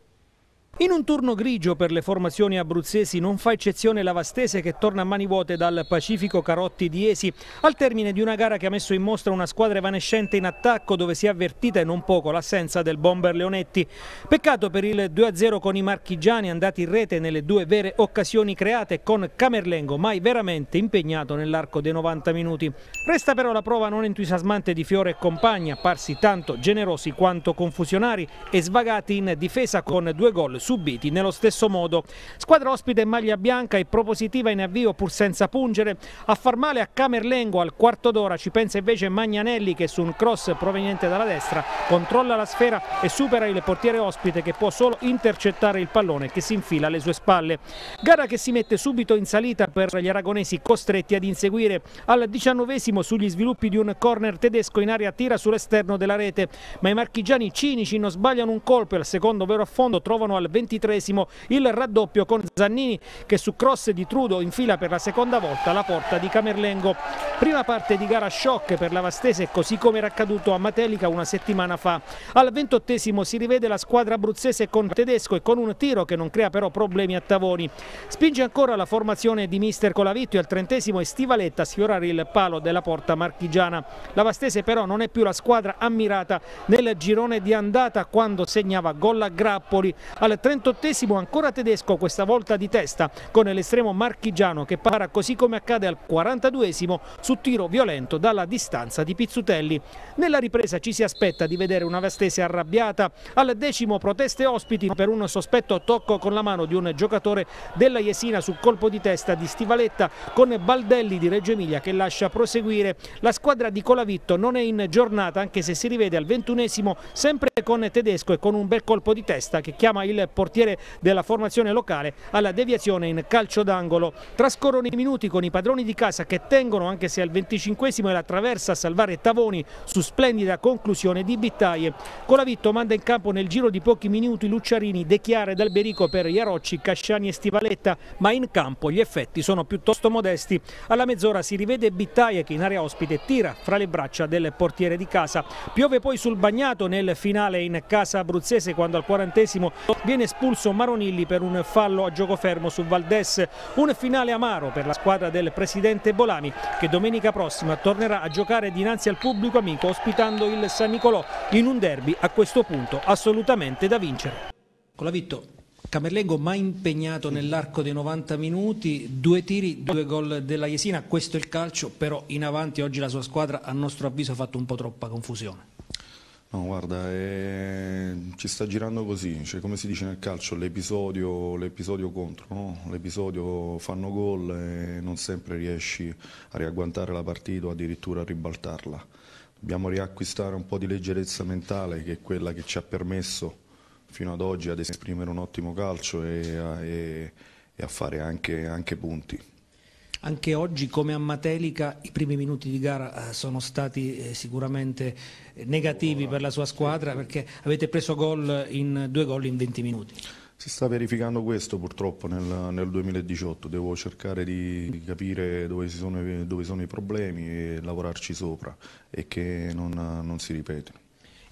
In un turno grigio per le formazioni abruzzesi non fa eccezione la Vastese, che torna a mani vuote dal Pacifico Carotti di Iesi al termine di una gara che ha messo in mostra una squadra evanescente in attacco, dove si è avvertita e non poco l'assenza del bomber Leonetti. Peccato per il due a zero con i marchigiani andati in rete nelle due vere occasioni create, con Camerlengo mai veramente impegnato nell'arco dei novanta minuti. Resta però la prova non entusiasmante di Fiore e compagni, apparsi tanto generosi quanto confusionari e svagati in difesa con due gol subiti nello stesso modo. Squadra ospite in maglia bianca e propositiva in avvio pur senza pungere. A far male a Camerlengo al quarto d'ora ci pensa invece Magnanelli, che su un cross proveniente dalla destra controlla la sfera e supera il portiere ospite, che può solo intercettare il pallone che si infila alle sue spalle. Gara che si mette subito in salita per gli aragonesi, costretti ad inseguire. Al diciannovesimo sugli sviluppi di un corner tedesco in area tira sull'esterno della rete, ma i marchigiani cinici non sbagliano un colpo e al secondo vero affondo trovano al ventitreesimo il raddoppio con Zannini, che su cross di Trudo infila per la seconda volta la porta di Camerlengo. Prima parte di gara shock per la Vastese, così come era accaduto a Matelica una settimana fa. Al ventottesimo si rivede la squadra abruzzese con Tedesco e con un tiro che non crea però problemi a Tavoni. Spinge ancora la formazione di mister Colavitto e al trentesimo è Stivaletta a sfiorare il palo della porta marchigiana. La Vastese però non è più la squadra ammirata nel girone di andata, quando segnava gol a grappoli. Al trentottesimo ancora Tedesco, questa volta di testa, con l'estremo marchigiano che para, così come accade al quarantaduesimo, su tiro violento dalla distanza di Pizzutelli. Nella ripresa ci si aspetta di vedere una Vastese arrabbiata. Al decimo proteste ospiti per un sospetto tocco con la mano di un giocatore della Jesina su colpo di testa di Stivaletta, con Baldelli di Reggio Emilia che lascia proseguire. La squadra di Colavitto non è in giornata, anche se si rivede al ventunesimo sempre con Tedesco e con un bel colpo di testa che chiama il portiere della formazione locale alla deviazione in calcio d'angolo. Trascorrono i minuti con i padroni di casa che tengono, anche se al venticinquesimo è la traversa a salvare Tavoni su splendida conclusione di Bittaie. Colavitto manda in campo nel giro di pochi minuti Lucciarini, De Chiara ed Alberico per Iarocci, Casciani e Stivaletta, ma in campo gli effetti sono piuttosto modesti. Alla mezz'ora si rivede Bittaie che in area ospite tira fra le braccia del portiere di casa. Piove poi sul bagnato nel finale in casa abruzzese, quando al quarantesimo viene espulso Maronilli per un fallo a gioco fermo su Valdes. Un finale amaro per la squadra del presidente Bolani, che domenica prossima tornerà a giocare dinanzi al pubblico amico ospitando il San Nicolò in un derby a questo punto assolutamente da vincere. Colavitto, Camerlengo mai impegnato nell'arco dei novanta minuti, due tiri, due gol della Jesina, questo è il calcio, però in avanti oggi la sua squadra a nostro avviso ha fatto un po' troppa confusione. No, guarda, eh, ci sta girando così, cioè, come si dice nel calcio, l'episodio contro, no? L'episodio fanno gol e non sempre riesci a riagguantare la partita o addirittura a ribaltarla. Dobbiamo riacquistare un po' di leggerezza mentale, che è quella che ci ha permesso fino ad oggi ad esprimere un ottimo calcio e a, e, e a fare anche, anche punti. Anche oggi, come a Matelica, i primi minuti di gara sono stati eh, sicuramente negativi per la sua squadra, perché avete preso gol in due gol in venti minuti. Si sta verificando questo purtroppo nel, nel duemiladiciotto, devo cercare di capire dove, si sono, dove sono i problemi e lavorarci sopra e che non, non si ripete. In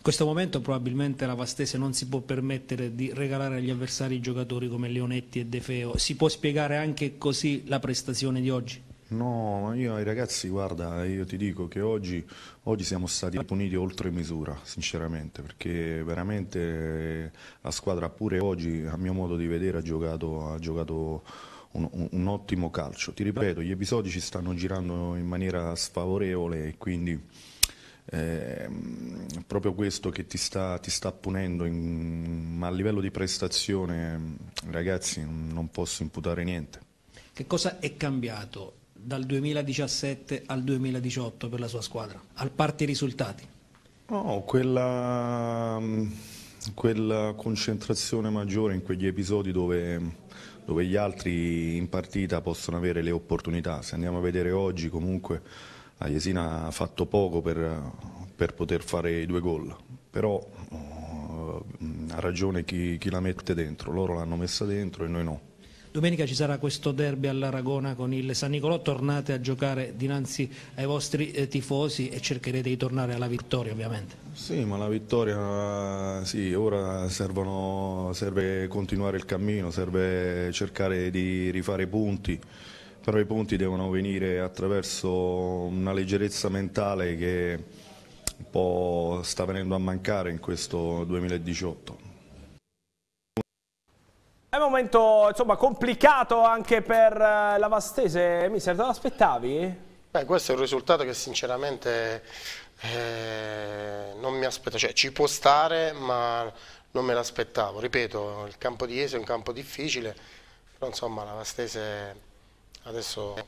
questo momento probabilmente la Vastese non si può permettere di regalare agli avversari giocatori come Leonetti e De Feo. Si può spiegare anche così la prestazione di oggi? No, ma io ai ragazzi, guarda, io ti dico che oggi, oggi siamo stati puniti oltre misura, sinceramente, perché veramente la squadra pure oggi, a mio modo di vedere, ha giocato, ha giocato un, un, un ottimo calcio. Ti ripeto, gli episodi ci stanno girando in maniera sfavorevole e quindi è proprio questo che ti sta, ti sta punendo, in, ma a livello di prestazione, ragazzi, non posso imputare niente. Che cosa è cambiato dal duemiladiciassette al duemiladiciotto per la sua squadra, al parte i risultati? No, quella, quella concentrazione maggiore in quegli episodi dove, dove gli altri in partita possono avere le opportunità. Se andiamo a vedere oggi, comunque la Jesina ha fatto poco per, per poter fare i due gol, però oh, ha ragione chi, chi la mette dentro, loro l'hanno messa dentro e noi no. Domenica ci sarà questo derby all'Aragona con il San Nicolò, tornate a giocare dinanzi ai vostri eh, tifosi e cercherete di tornare alla vittoria ovviamente. Sì, ma la vittoria, sì, ora servono, serve continuare il cammino, serve cercare di rifare i punti. Però i punti devono venire attraverso una leggerezza mentale che un po' sta venendo a mancare in questo duemiladiciotto. È un momento insomma complicato anche per la Vastese, mister, te lo aspettavi? Beh, questo è un risultato che sinceramente eh, non mi aspetto, cioè ci può stare ma non me l'aspettavo, ripeto, il campo di Jesi è un campo difficile, però insomma la Vastese... Adesso ho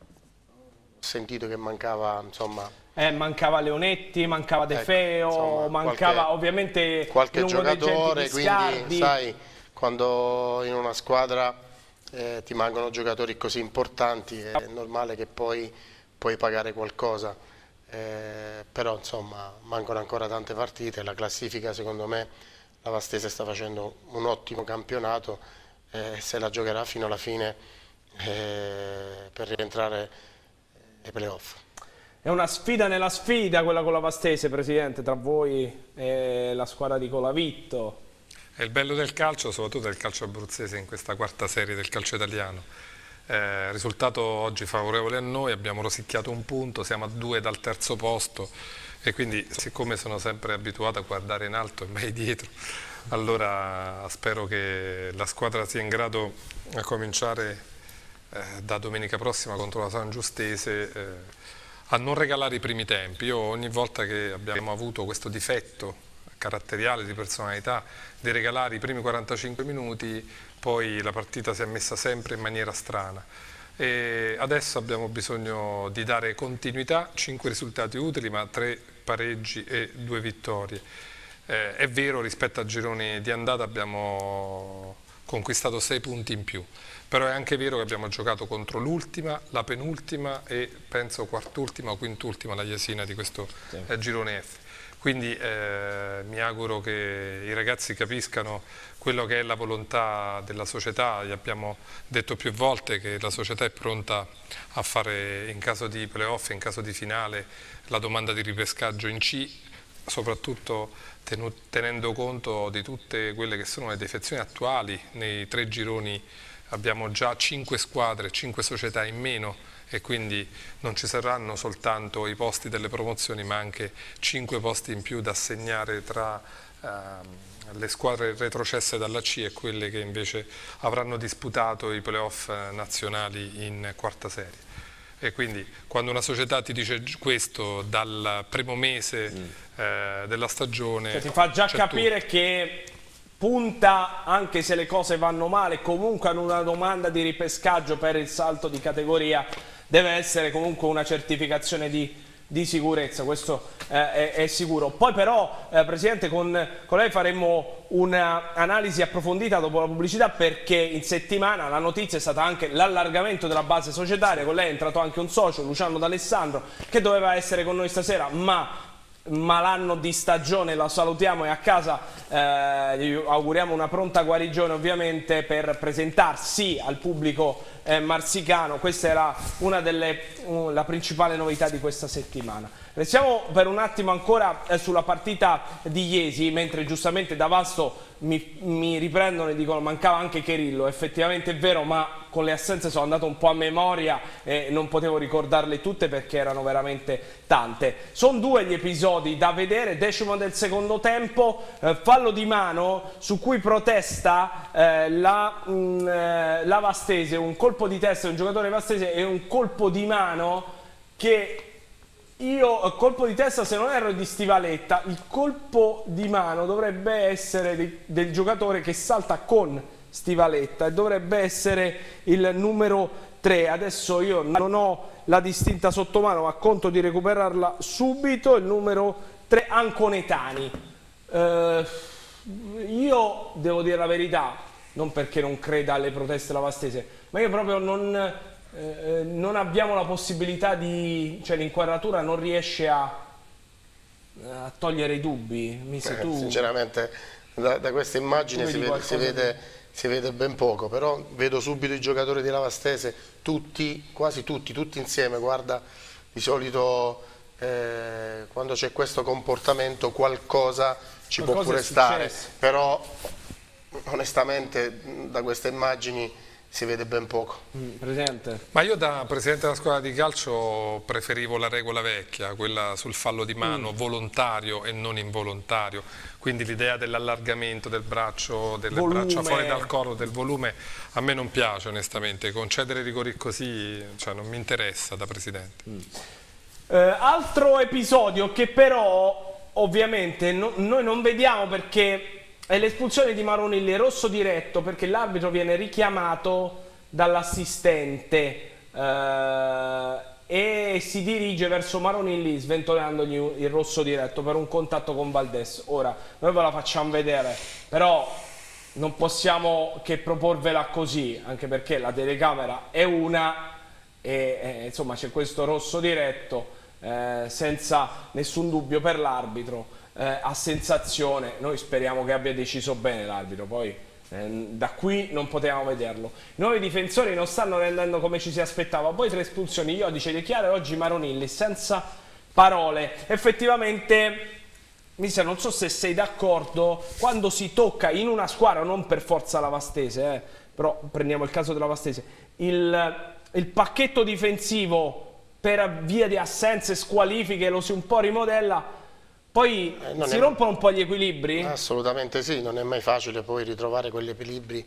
sentito che mancava, insomma... Eh, mancava Leonetti, mancava De Feo, ecco, insomma, mancava qualche, ovviamente qualche giocatore, quindi sai, quando in una squadra eh, ti mancano giocatori così importanti è normale che poi puoi pagare qualcosa, eh, però insomma mancano ancora tante partite, la classifica secondo me la Vastese sta facendo un ottimo campionato, eh, se la giocherà fino alla fine Eh, per rientrare ai playoff. È una sfida nella sfida quella con la Vastese, Presidente, tra voi e la squadra di Colavitto. È il bello del calcio, soprattutto del calcio abruzzese in questa quarta serie del calcio italiano. Eh, risultato oggi favorevole a noi, abbiamo rosicchiato un punto, siamo a due dal terzo posto e quindi siccome sono sempre abituato a guardare in alto e mai dietro, allora spero che la squadra sia in grado a cominciare da domenica prossima contro la San Giustese eh, a non regalare i primi tempi. Io ogni volta che abbiamo avuto questo difetto caratteriale di personalità di regalare i primi quarantacinque minuti, poi la partita si è messa sempre in maniera strana e adesso abbiamo bisogno di dare continuità, cinque risultati utili ma tre pareggi e due vittorie. Eh, è vero, rispetto al girone di andata abbiamo conquistato sei punti in più, però è anche vero che abbiamo giocato contro l'ultima, la penultima e penso quartultima o quintultima la Jesina di questo sì. eh, girone F. Quindi eh, mi auguro che i ragazzi capiscano quello che è la volontà della società. Gli abbiamo detto più volte che la società è pronta a fare in caso di playoff, in caso di finale, la domanda di ripescaggio in C, soprattutto tenendo conto di tutte quelle che sono le defezioni attuali. Nei tre gironi abbiamo già cinque squadre, cinque società in meno e quindi non ci saranno soltanto i posti delle promozioni ma anche cinque posti in più da assegnare tra eh, le squadre retrocesse dalla C e quelle che invece avranno disputato i playoff nazionali in quarta serie. E quindi quando una società ti dice questo dal primo mese mm. eh, della stagione, cioè, ti fa già capire tu. che punta, anche se le cose vanno male, comunque ad una domanda di ripescaggio per il salto di categoria. Deve essere comunque una certificazione di, di sicurezza, questo eh, è, è sicuro. Poi però, eh, Presidente, con, con lei faremo un'analisi approfondita dopo la pubblicità, perché in settimana la notizia è stata anche l'allargamento della base societaria. Con lei è entrato anche un socio, Luciano D'Alessandro, che doveva essere con noi stasera, ma malanno di stagione, la salutiamo e a casa eh, gli auguriamo una pronta guarigione ovviamente per presentarsi al pubblico eh, marsicano. Questa era una delle uh, la principale novità di questa settimana. Restiamo per un attimo ancora eh, sulla partita di Iesi, mentre giustamente da Vasto mi, mi riprendono e dicono mancava anche Cherillo. Effettivamente è vero, ma con le assenze sono andato un po' a memoria e non potevo ricordarle tutte perché erano veramente tante. Sono due gli episodi da vedere, decimo del secondo tempo, eh, fallo di mano su cui protesta eh, la, mh, eh, la Vastese, un colpo di testa di un giocatore vastese e un colpo di mano che... Io, colpo di testa se non erro di Stivaletta, il colpo di mano dovrebbe essere di, del giocatore che salta con Stivaletta e dovrebbe essere il numero tre. Adesso io non ho la distinta sotto mano, ma conto di recuperarla subito. Il numero tre, Anconetani. Eh, io devo dire la verità, non perché non creda alle proteste della Vastese, ma io proprio non... Eh, non abbiamo la possibilità di, cioè l'inquadratura non riesce a, a togliere i dubbi. Mi eh, tu... Sinceramente da, da questa immagine si vede, si, vede, si vede ben poco, però vedo subito i giocatori della Vastese, tutti, quasi tutti, tutti insieme. Guarda, di solito eh, quando c'è questo comportamento qualcosa ci qualcosa può pure stare, però onestamente da queste immagini si vede ben poco. Mm, presente. Ma io da presidente della squadra di calcio preferivo la regola vecchia, quella sul fallo di mano, mm. volontario e non involontario, quindi l'idea dell'allargamento del braccio, delle braccia fuori dal corpo, del volume, a me non piace onestamente, concedere rigori così, cioè, non mi interessa da presidente. Mm. Eh, altro episodio che però ovviamente no, noi non vediamo perché... è l'espulsione di Maronilli, rosso diretto perché l'arbitro viene richiamato dall'assistente eh, e si dirige verso Maronilli sventolandogli il rosso diretto per un contatto con Valdés. Ora, noi ve la facciamo vedere, però non possiamo che proporvela così, anche perché la telecamera è una e eh, insomma c'è questo rosso diretto eh, senza nessun dubbio per l'arbitro. Eh, a sensazione, noi speriamo che abbia deciso bene l'arbitro, poi eh, da qui non potevamo vederlo. I nuovi difensori non stanno rendendo come ci si aspettava, poi tre espulsioni, Iodice, De Chiara e oggi Maronilli, senza parole. Effettivamente, mister, non so se sei d'accordo, quando si tocca in una squadra, non per forza la Vastese, eh, però prendiamo il caso della Vastese, il, il pacchetto difensivo per via di assenze, squalifiche, lo si un po' rimodella. Poi eh, si è... rompono un po' gli equilibri? Assolutamente sì, non è mai facile poi ritrovare quegli equilibri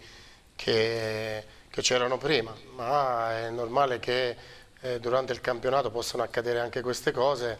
che, che c'erano prima, ma è normale che eh, durante il campionato possano accadere anche queste cose,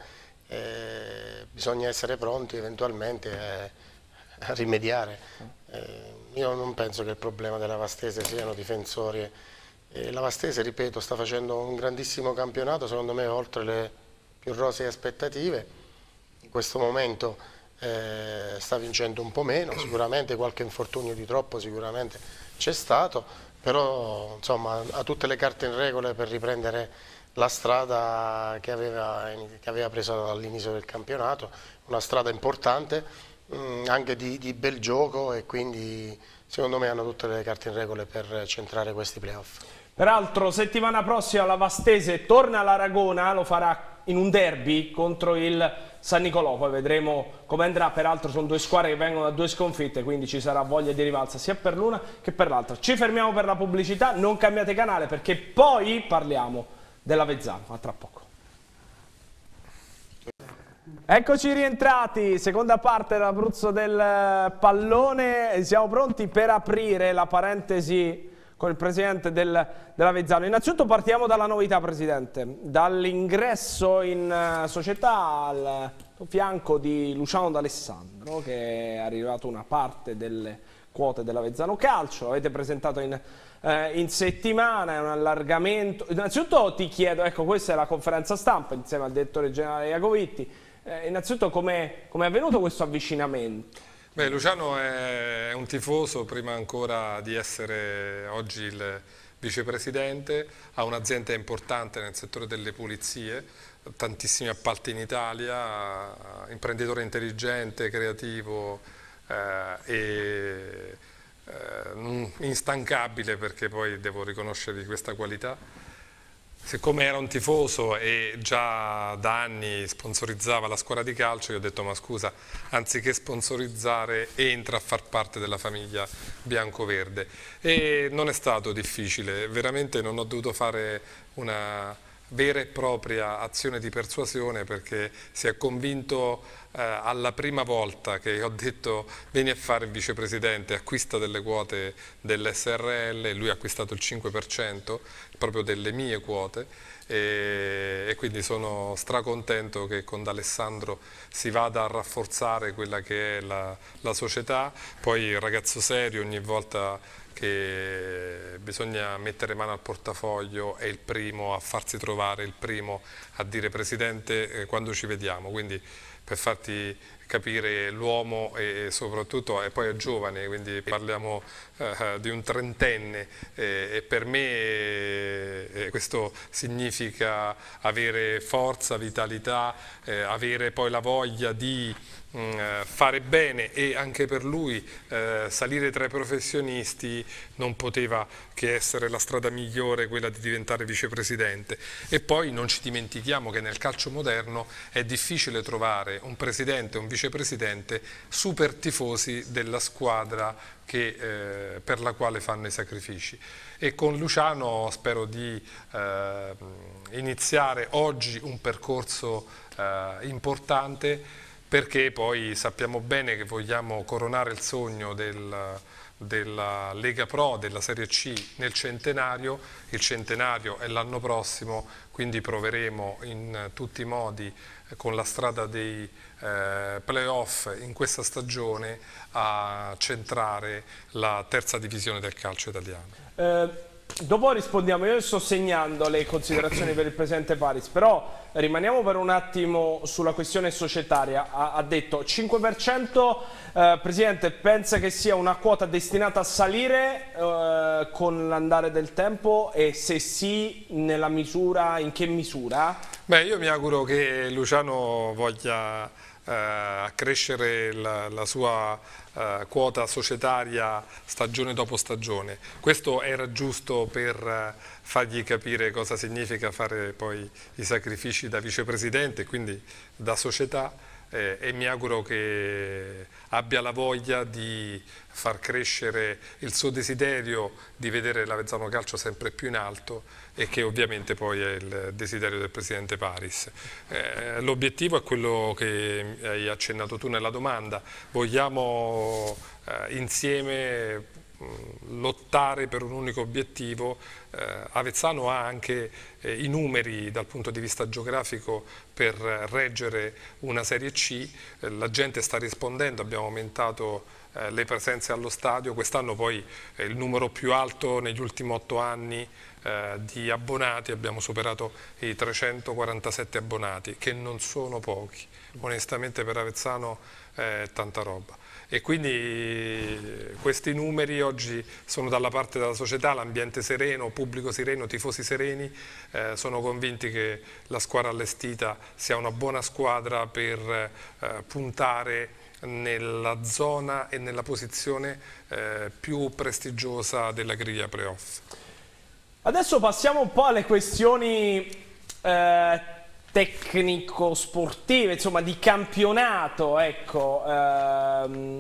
eh, bisogna essere pronti eventualmente eh, a rimediare. Eh, io non penso che il problema della Vastese siano difensori. Eh, la Vastese, ripeto, sta facendo un grandissimo campionato, secondo me oltre le più rosee aspettative. In questo momento eh, sta vincendo un po' meno, sicuramente qualche infortunio di troppo sicuramente c'è stato, però insomma ha tutte le carte in regola per riprendere la strada che aveva, che aveva preso all'inizio del campionato, una strada importante, mh, anche di, di bel gioco, e quindi secondo me hanno tutte le carte in regola per centrare questi playoff. Peraltro settimana prossima la Vastese torna all'Aragona, lo farà in un derby contro il San Nicolò, poi vedremo come andrà. Peraltro sono due squadre che vengono da due sconfitte, quindi ci sarà voglia di rivalsa sia per l'una che per l'altra. Ci fermiamo per la pubblicità, non cambiate canale perché poi parliamo dell'Avezzano, a tra poco. Eccoci rientrati, seconda parte dell'Abruzzo del pallone, siamo pronti per aprire la parentesi con il presidente del, dell'Avezzano. Innanzitutto partiamo dalla novità, presidente, dall'ingresso in uh, società al fianco di Luciano D'Alessandro, che è arrivato una parte delle quote dell'Avezzano Calcio, l'avete presentato in, eh, in settimana, è un allargamento. Innanzitutto ti chiedo, ecco, questa è la conferenza stampa insieme al direttore generale Iacovitti, eh, innanzitutto come è avvenuto questo avvicinamento? Beh, Luciano è un tifoso, prima ancora di essere oggi il vicepresidente, ha un'azienda importante nel settore delle pulizie, tantissimi appalti in Italia, imprenditore intelligente, creativo eh, e eh, instancabile, perché poi devo riconoscergli questa qualità. siccome era un tifoso e già da anni sponsorizzava la squadra di calcio, io ho detto: ma scusa, anziché sponsorizzare, entra a far parte della famiglia bianco-verde. E non è stato difficile, veramente non ho dovuto fare una vera e propria azione di persuasione, perché si è convinto eh, alla prima volta che ho detto: vieni a fare il vicepresidente, acquista delle quote dell'S R L, lui ha acquistato il cinque per cento proprio delle mie quote, e, e quindi sono stracontento che con D'Alessandro si vada a rafforzare quella che è la, la società. Poi il ragazzo serio, ogni volta che bisogna mettere mano al portafoglio, è il primo a farsi trovare, il primo a dire: Presidente, eh, quando ci vediamo. Quindi, per farti capire, l'uomo e soprattutto, e poi è giovane, quindi parliamo eh, di un trentenne, eh, e per me eh, questo significa avere forza, vitalità, eh, avere poi la voglia di mh, fare bene, e anche per lui eh, salire tra i professionisti non poteva che essere la strada migliore, quella di diventare vicepresidente. E poi non ci dimentichiamo che nel calcio moderno è difficile trovare un presidente, un vicepresidente super tifosi della squadra che, eh, per la quale fanno i sacrifici. E con Luciano spero di eh, iniziare oggi un percorso eh, importante, perché poi sappiamo bene che vogliamo coronare il sogno del, della Lega Pro, della Serie C nel centenario. Il centenario è l'anno prossimo, quindi proveremo in tutti i modi, con la strada dei eh, playoff in questa stagione, a centrare la terza divisione del calcio italiano. Eh, dopo rispondiamo, io sto segnando le considerazioni per il presidente Paris, però rimaniamo per un attimo sulla questione societaria. Ha, ha detto cinque per cento, eh, Presidente, pensa che sia una quota destinata a salire eh, con l'andare del tempo, e se sì, nella misura, in che misura? Beh, io mi auguro che Luciano voglia eh, accrescere la, la sua eh, quota societaria stagione dopo stagione. Questo era giusto per eh, fargli capire cosa significa fare poi i sacrifici da vicepresidente, quindi da società, eh, e mi auguro che abbia la voglia di far crescere il suo desiderio di vedere l'Avezzano Calcio sempre più in alto, e che ovviamente poi è il desiderio del presidente Paris. Eh, l'obiettivo è quello che hai accennato tu nella domanda: vogliamo eh, insieme lottare per un unico obiettivo. eh, Avezzano ha anche eh, i numeri dal punto di vista geografico per reggere una Serie C, eh, la gente sta rispondendo, abbiamo aumentato eh, le presenze allo stadio, quest'anno poi è il numero più alto negli ultimi otto anni eh, di abbonati, abbiamo superato i trecentoquarantasette abbonati, che non sono pochi, onestamente per Avezzano è tanta roba. E quindi questi numeri oggi sono dalla parte della società, l'ambiente sereno, pubblico sereno, tifosi sereni, eh, sono convinti che la squadra allestita sia una buona squadra per eh, puntare nella zona e nella posizione eh, più prestigiosa della griglia playoff. Adesso passiamo un po' alle questioni eh, tecnico-sportive, insomma di campionato, ecco. Ehm,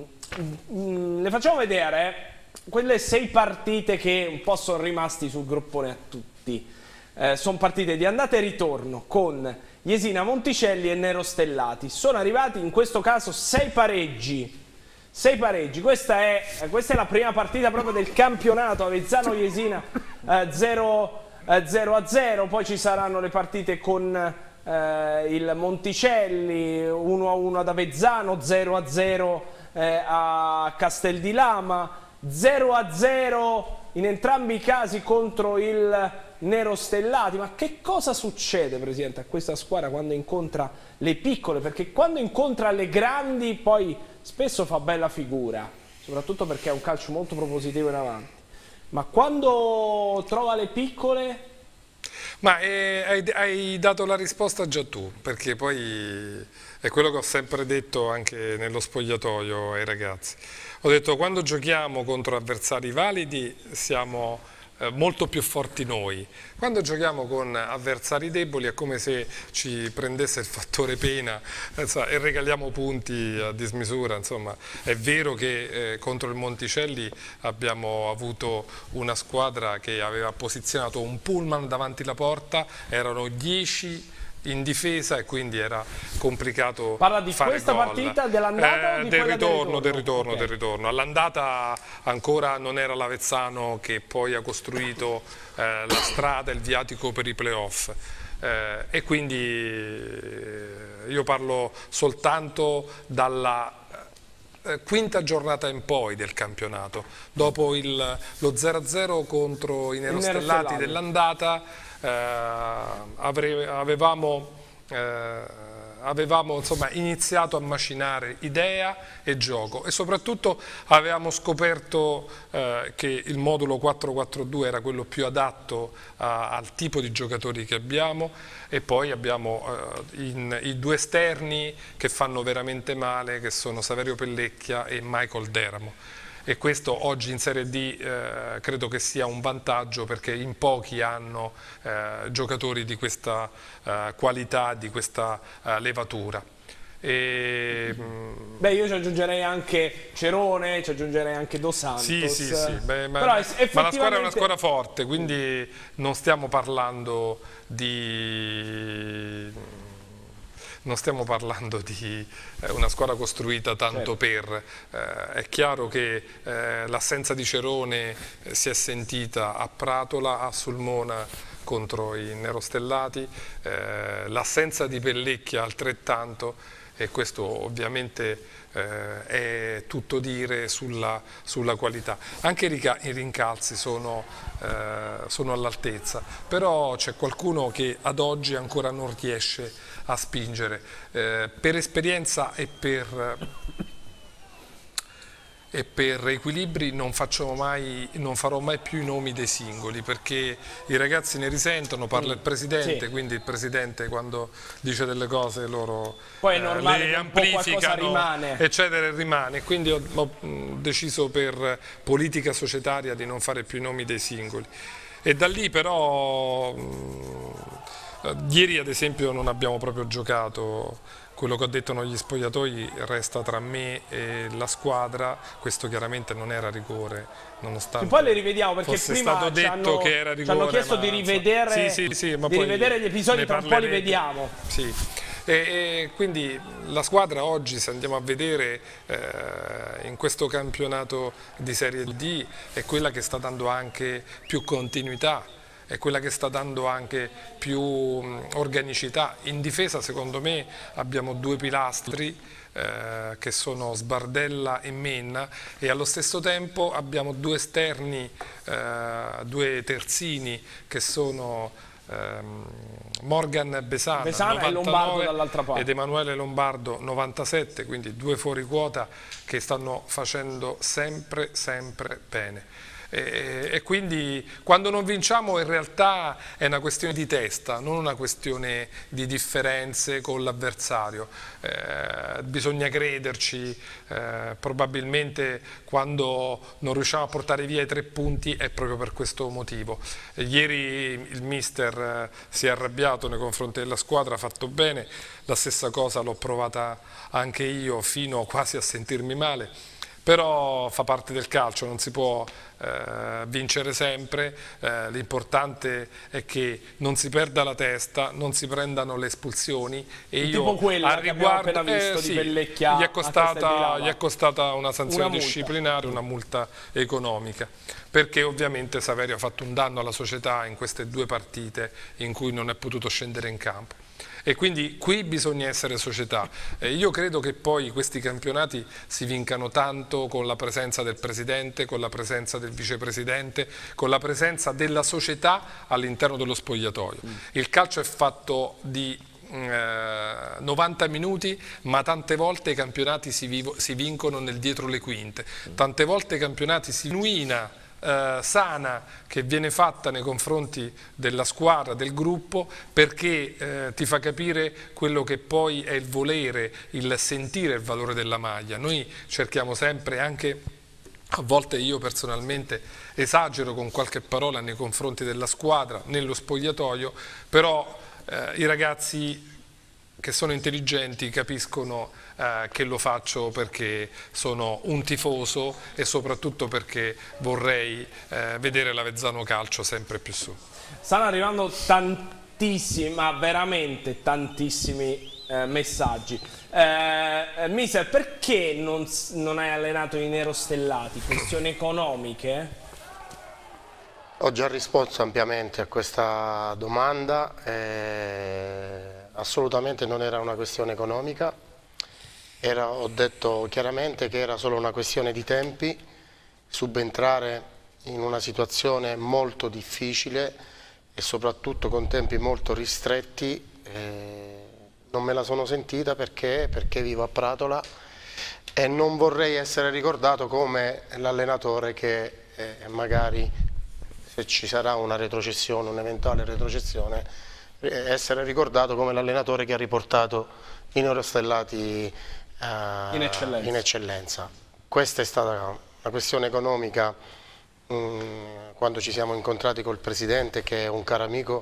le facciamo vedere quelle sei partite che un po' sono rimasti sul groppone a tutti. Eh, sono partite di andata e ritorno con Jesina, Monticelli e Nerostellati. Sono arrivati in questo caso sei pareggi. Sei pareggi, questa è, questa è la prima partita proprio del campionato. Avezzano-Jesina eh, zero a zero, poi ci saranno le partite con eh, il Monticelli, uno a uno ad Avezzano, zero a zero eh, a Castel di Lama, zero a zero in entrambi i casi contro il Nerostellati. Ma che cosa succede, Presidente, a questa squadra quando incontra le piccole? Perché quando incontra le grandi poi spesso fa bella figura, soprattutto perché è un calcio molto propositivo in avanti. Ma quando trova le piccole? Ma eh, hai, hai dato la risposta già tu, perché poi è quello che ho sempre detto anche nello spogliatoio ai ragazzi. Ho detto: quando giochiamo contro avversari validi siamo eh, molto più forti noi. Quando giochiamo con avversari deboli è come se ci prendesse il fattore pena insomma, e regaliamo punti a dismisura. Insomma, è vero che eh, contro il Monticelli abbiamo avuto una squadra che aveva posizionato un pullman davanti alla porta, erano dieci in difesa e quindi era complicato Parla di fare questa gol. partita, dell'andata eh, o di del quella ritorno, del del ritorno? ritorno, Okay. del ritorno. All'andata ancora non era l'Avezzano che poi ha costruito eh, la strada, il viatico per i playoff. Eh, e quindi eh, io parlo soltanto dalla eh, quinta giornata in poi del campionato. Dopo il, lo zero a zero contro i nerostellati dell'andata Eh, avevamo, eh, avevamo insomma, iniziato a macinare idea e gioco e soprattutto avevamo scoperto eh, che il modulo quattro quattro due era quello più adatto a, al tipo di giocatori che abbiamo e poi abbiamo eh, in, i due esterni che fanno veramente male, che sono Saverio Pellecchia e Michael Deramo. E questo oggi in Serie D eh, credo che sia un vantaggio perché in pochi hanno eh, giocatori di questa eh, qualità, di questa eh, levatura. E, Beh, io ci aggiungerei anche Cerone, ci aggiungerei anche Dos Santos. Sì, sì, sì. Beh, ma, Però ma effettivamente... la squadra è una squadra forte, quindi non stiamo parlando di... Non stiamo parlando di eh, una squadra costruita tanto certo. per, eh, è chiaro che eh, l'assenza di Cerone eh, si è sentita a Pratola, a Sulmona contro i nerostellati, eh, l'assenza di Pellecchia altrettanto e questo ovviamente eh, è tutto dire sulla, sulla qualità. Anche i rincalzi sono, eh, sono all'altezza, però c'è qualcuno che ad oggi ancora non riesce a spingere. Eh, per esperienza e per, e per equilibri non, faccio mai, non farò mai più i nomi dei singoli perché i ragazzi ne risentono, parla il presidente, sì. Quindi il presidente quando dice delle cose loro poi è normale eh, le che amplificano rimane. eccetera e rimane, quindi ho, ho deciso per politica societaria di non fare più i nomi dei singoli e da lì però ieri ad esempio non abbiamo proprio giocato, quello che ho detto negli spogliatoi resta tra me e la squadra, questo chiaramente non era rigore, nonostante e poi le rivediamo perché fosse prima stato detto hanno, che era rigore. Ci hanno chiesto ma, di rivedere, sì, sì, sì, ma di poi rivedere gli episodi, tra un po' li vediamo. Sì. E, e quindi la squadra oggi, se andiamo a vedere eh, in questo campionato di Serie D, è quella che sta dando anche più continuità, è quella che sta dando anche più mh, organicità. In difesa secondo me abbiamo due pilastri eh, che sono Sbardella e Menna e allo stesso tempo abbiamo due esterni, eh, due terzini che sono ehm, Morgan Besana, Besana e Lombardo dall'altra parte ed Emanuele Lombardo novantasette, quindi due fuori quota che stanno facendo sempre sempre bene. E, e quindi quando non vinciamo in realtà è una questione di testa, non una questione di differenze con l'avversario, eh, bisogna crederci, eh, probabilmente quando non riusciamo a portare via i tre punti è proprio per questo motivo. E ieri il mister eh, si è arrabbiato nei confronti della squadra, ha fatto bene, la stessa cosa l'ho provata anche io fino quasi a sentirmi male. Però fa parte del calcio, non si può eh, vincere sempre, eh, l'importante è che non si perda la testa, non si prendano le espulsioni e il io tipo quella a che abbiamo appena riguardo visto eh, di sì, Pellecchia gli è costata, gli è costata una sanzione una disciplinare, una multa economica, perché ovviamente Saverio ha fatto un danno alla società in queste due partite in cui non è potuto scendere in campo. E quindi qui bisogna essere società. Eh, io credo che poi questi campionati si vincano tanto con la presenza del presidente, con la presenza del vicepresidente, con la presenza della società all'interno dello spogliatoio. Il calcio è fatto di eh, novanta minuti, ma tante volte i campionati si, vivo, si vincono nel dietro le quinte, tante volte i campionati si genuina Eh, sana che viene fatta nei confronti della squadra, del gruppo, perché eh, ti fa capire quello che poi è il volere, il sentire il valore della maglia. Noi cerchiamo sempre anche A volte io personalmente esagero con qualche parola nei confronti della squadra, nello spogliatoio, però eh, i ragazzi che sono intelligenti capiscono eh, che lo faccio perché sono un tifoso e soprattutto perché vorrei eh, vedere l'Avezzano Calcio sempre più su. Stanno arrivando tantissimi, ma veramente tantissimi eh, messaggi. Eh, Mister, perché non, non hai allenato i nerostellati? Questioni economiche? Ho già risposto ampiamente a questa domanda. Eh... Assolutamente non era una questione economica, era, ho detto chiaramente che era solo una questione di tempi, subentrare in una situazione molto difficile e soprattutto con tempi molto ristretti, eh, non me la sono sentita perché, perché vivo a Pratola e non vorrei essere ricordato come l'allenatore che eh, magari se ci sarà una retrocessione, un'eventuale retrocessione, essere ricordato come l'allenatore che ha riportato i nerostellati uh, in, eccellenza. in eccellenza. Questa è stata una questione economica. Mh, quando ci siamo incontrati col presidente, che è un caro amico,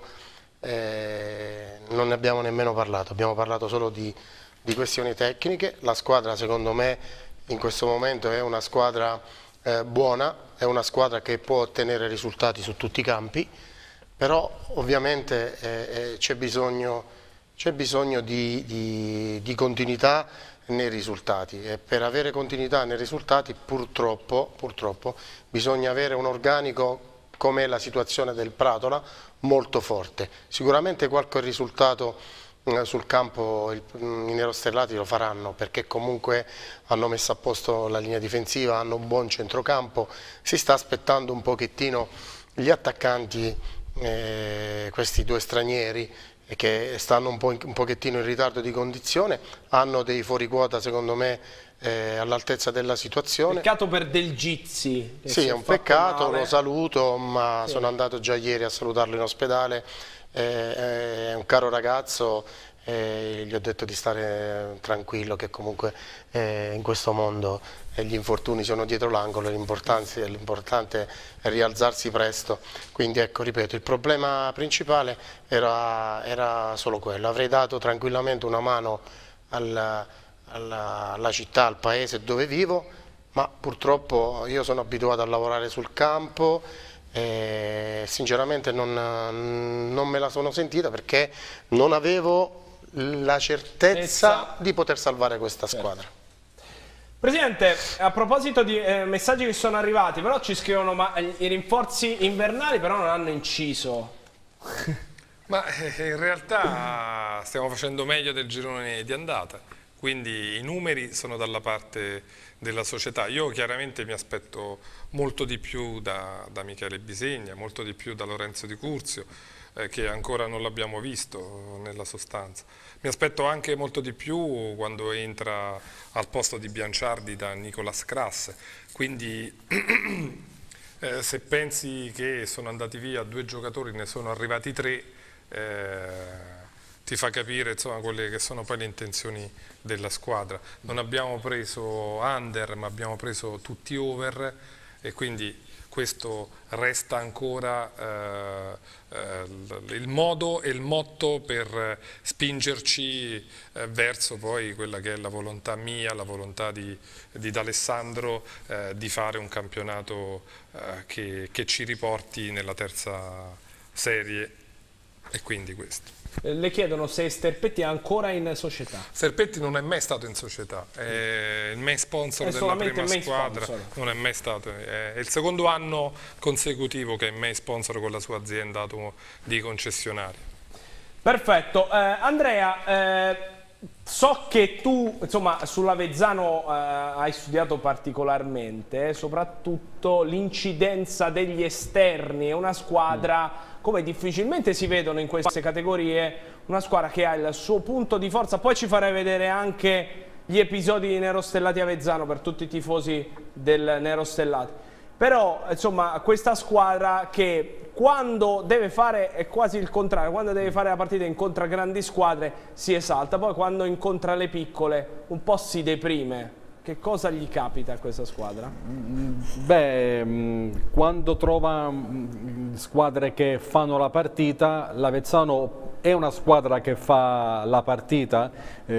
eh, non ne abbiamo nemmeno parlato, abbiamo parlato solo di, di questioni tecniche. La squadra secondo me in questo momento è una squadra eh, buona, è una squadra che può ottenere risultati su tutti i campi, però ovviamente eh, c'è bisogno, c'è bisogno di, di, di continuità nei risultati e per avere continuità nei risultati purtroppo, purtroppo bisogna avere un organico, come è la situazione del Pratola, molto forte. Sicuramente qualche risultato eh, sul campo il, i nerostellati lo faranno perché comunque hanno messo a posto la linea difensiva, hanno un buon centrocampo, si sta aspettando un pochettino gli attaccanti. Eh, questi due stranieri che stanno un, po in, un pochettino in ritardo di condizione, hanno dei fuoriquota secondo me eh, all'altezza della situazione. Peccato per Del Gizzi. Sì, è un peccato, male. Lo saluto, ma sì. Sono andato già ieri a salutarlo in ospedale, eh, è un caro ragazzo, eh, gli ho detto di stare tranquillo, che comunque eh, in questo mondo eh, gli infortuni sono dietro l'angolo, l'importante è rialzarsi presto. Quindi ecco, ripeto, il problema principale era, era solo quello. Avrei dato tranquillamente una mano alla, alla, alla città, al paese dove vivo, ma purtroppo io sono abituato a lavorare sul campo e sinceramente non, non me la sono sentita perché non avevo la certezza di poter salvare questa squadra. Presidente, a proposito di eh, messaggi che sono arrivati, però ci scrivono ma i rinforzi invernali però non hanno inciso. Ma eh, in realtà stiamo facendo meglio del girone di andata, quindi i numeri sono dalla parte della società. Io chiaramente mi aspetto molto di più da, da Michele Bisegna, molto di più da Lorenzo Di Curzio, eh, che ancora non l'abbiamo visto nella sostanza. Mi aspetto anche molto di più quando entra al posto di Bianciardi da Nicolas Crasse, quindi eh, se pensi che sono andati via due giocatori, ne sono arrivati tre, eh, ti fa capire insomma quelle che sono poi le intenzioni della squadra. Non abbiamo preso under, ma abbiamo preso tutti over e quindi questo resta ancora eh, eh, il modo e il motto per spingerci eh, verso poi quella che è la volontà mia, la volontà di, di D'Alessandro eh, di fare un campionato eh, che, che ci riporti nella terza serie e quindi questo. Le chiedono se Sterpetti è ancora in società. Sterpetti non è mai stato in società, è il main sponsor è della prima squadra, sponsor. Non è mai stato, è il secondo anno consecutivo che è main sponsor con la sua azienda di concessionario. Perfetto, eh, Andrea, eh, so che tu insomma sull'Avezzano eh, hai studiato particolarmente, soprattutto l'incidenza degli esterni, è una squadra... Mm. come difficilmente si vedono in queste categorie, una squadra che ha il suo punto di forza. Poi ci farei vedere anche gli episodi di Nerostellati Avezzano per tutti i tifosi del Nerostellati. Però, insomma, questa squadra che quando deve fare è quasi il contrario, quando deve fare la partita incontra grandi squadre si esalta, poi quando incontra le piccole un po' si deprime. che cosa gli capita a questa squadra? Beh, quando trova squadre che fanno la partita, l'Avezzano è una squadra che fa la partita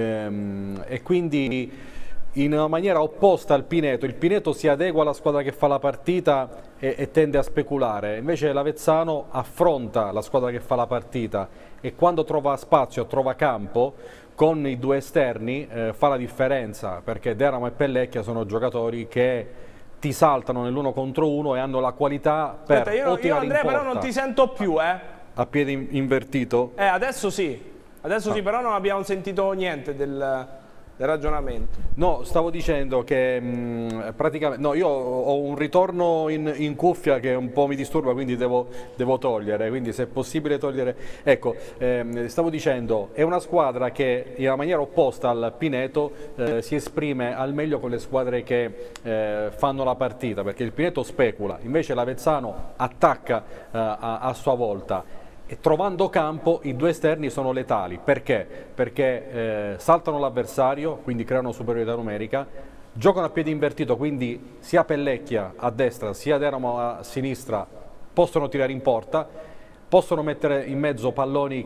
ehm, e quindi in una maniera opposta al Pineto. Il Pineto si adegua alla squadra che fa la partita e, e tende a speculare, invece l'Avezzano affronta la squadra che fa la partita e quando trova spazio, trova campo, con i due esterni eh, fa la differenza, perché Deramo e Pellecchia sono giocatori che ti saltano nell'uno contro uno e hanno la qualità per Aspetta, io, o tirare io Andrea in porta, però non ti sento più, eh? a piede invertito. Eh, adesso sì, adesso ah. sì, però non abbiamo sentito niente del, del ragionamento. No, stavo dicendo che mh, praticamente, no, io ho un ritorno in, in cuffia che un po' mi disturba, quindi devo, devo togliere, quindi se è possibile togliere, ecco, ehm, stavo dicendo, è una squadra che in una maniera opposta al Pineto eh, si esprime al meglio con le squadre che eh, fanno la partita, perché il Pineto specula, invece l'Avezzano attacca eh, a, a sua volta. E trovando campo i due esterni sono letali, perché? Perché eh, saltano l'avversario, quindi creano superiorità numerica, giocano a piede invertito, quindi sia Pellecchia a destra sia Deramo a sinistra possono tirare in porta, possono mettere in mezzo palloni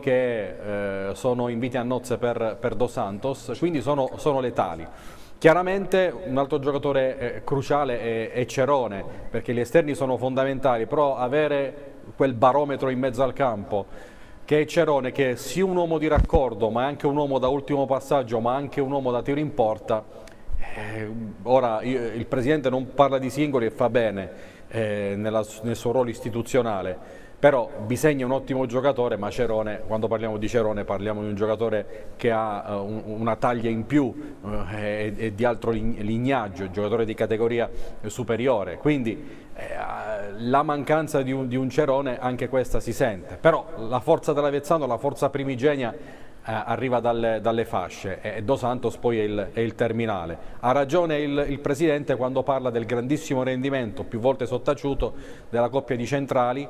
che eh, sono inviti a nozze per, per Dos Santos, quindi sono, sono letali. Chiaramente un altro giocatore eh, cruciale è, è Cerone, perché gli esterni sono fondamentali, però avere quel barometro in mezzo al campo che è Cerone, che è sia un uomo di raccordo ma è anche un uomo da ultimo passaggio, ma anche un uomo da tiro in porta. Eh, ora io, il presidente non parla di singoli e fa bene eh, nella, nel suo ruolo istituzionale, però Bisegna è un ottimo giocatore, ma Cerone, quando parliamo di Cerone parliamo di un giocatore che ha uh, un, una taglia in più uh, e, e di altro lignaggio, un giocatore di categoria superiore, quindi eh, la mancanza di un, di un Cerone anche questa si sente, però la forza dell'Avezzano, la forza primigenia eh, arriva dalle, dalle fasce e Dos Santos poi è il, è il terminale. Ha ragione il, il presidente quando parla del grandissimo rendimento più volte sottaciuto della coppia di centrali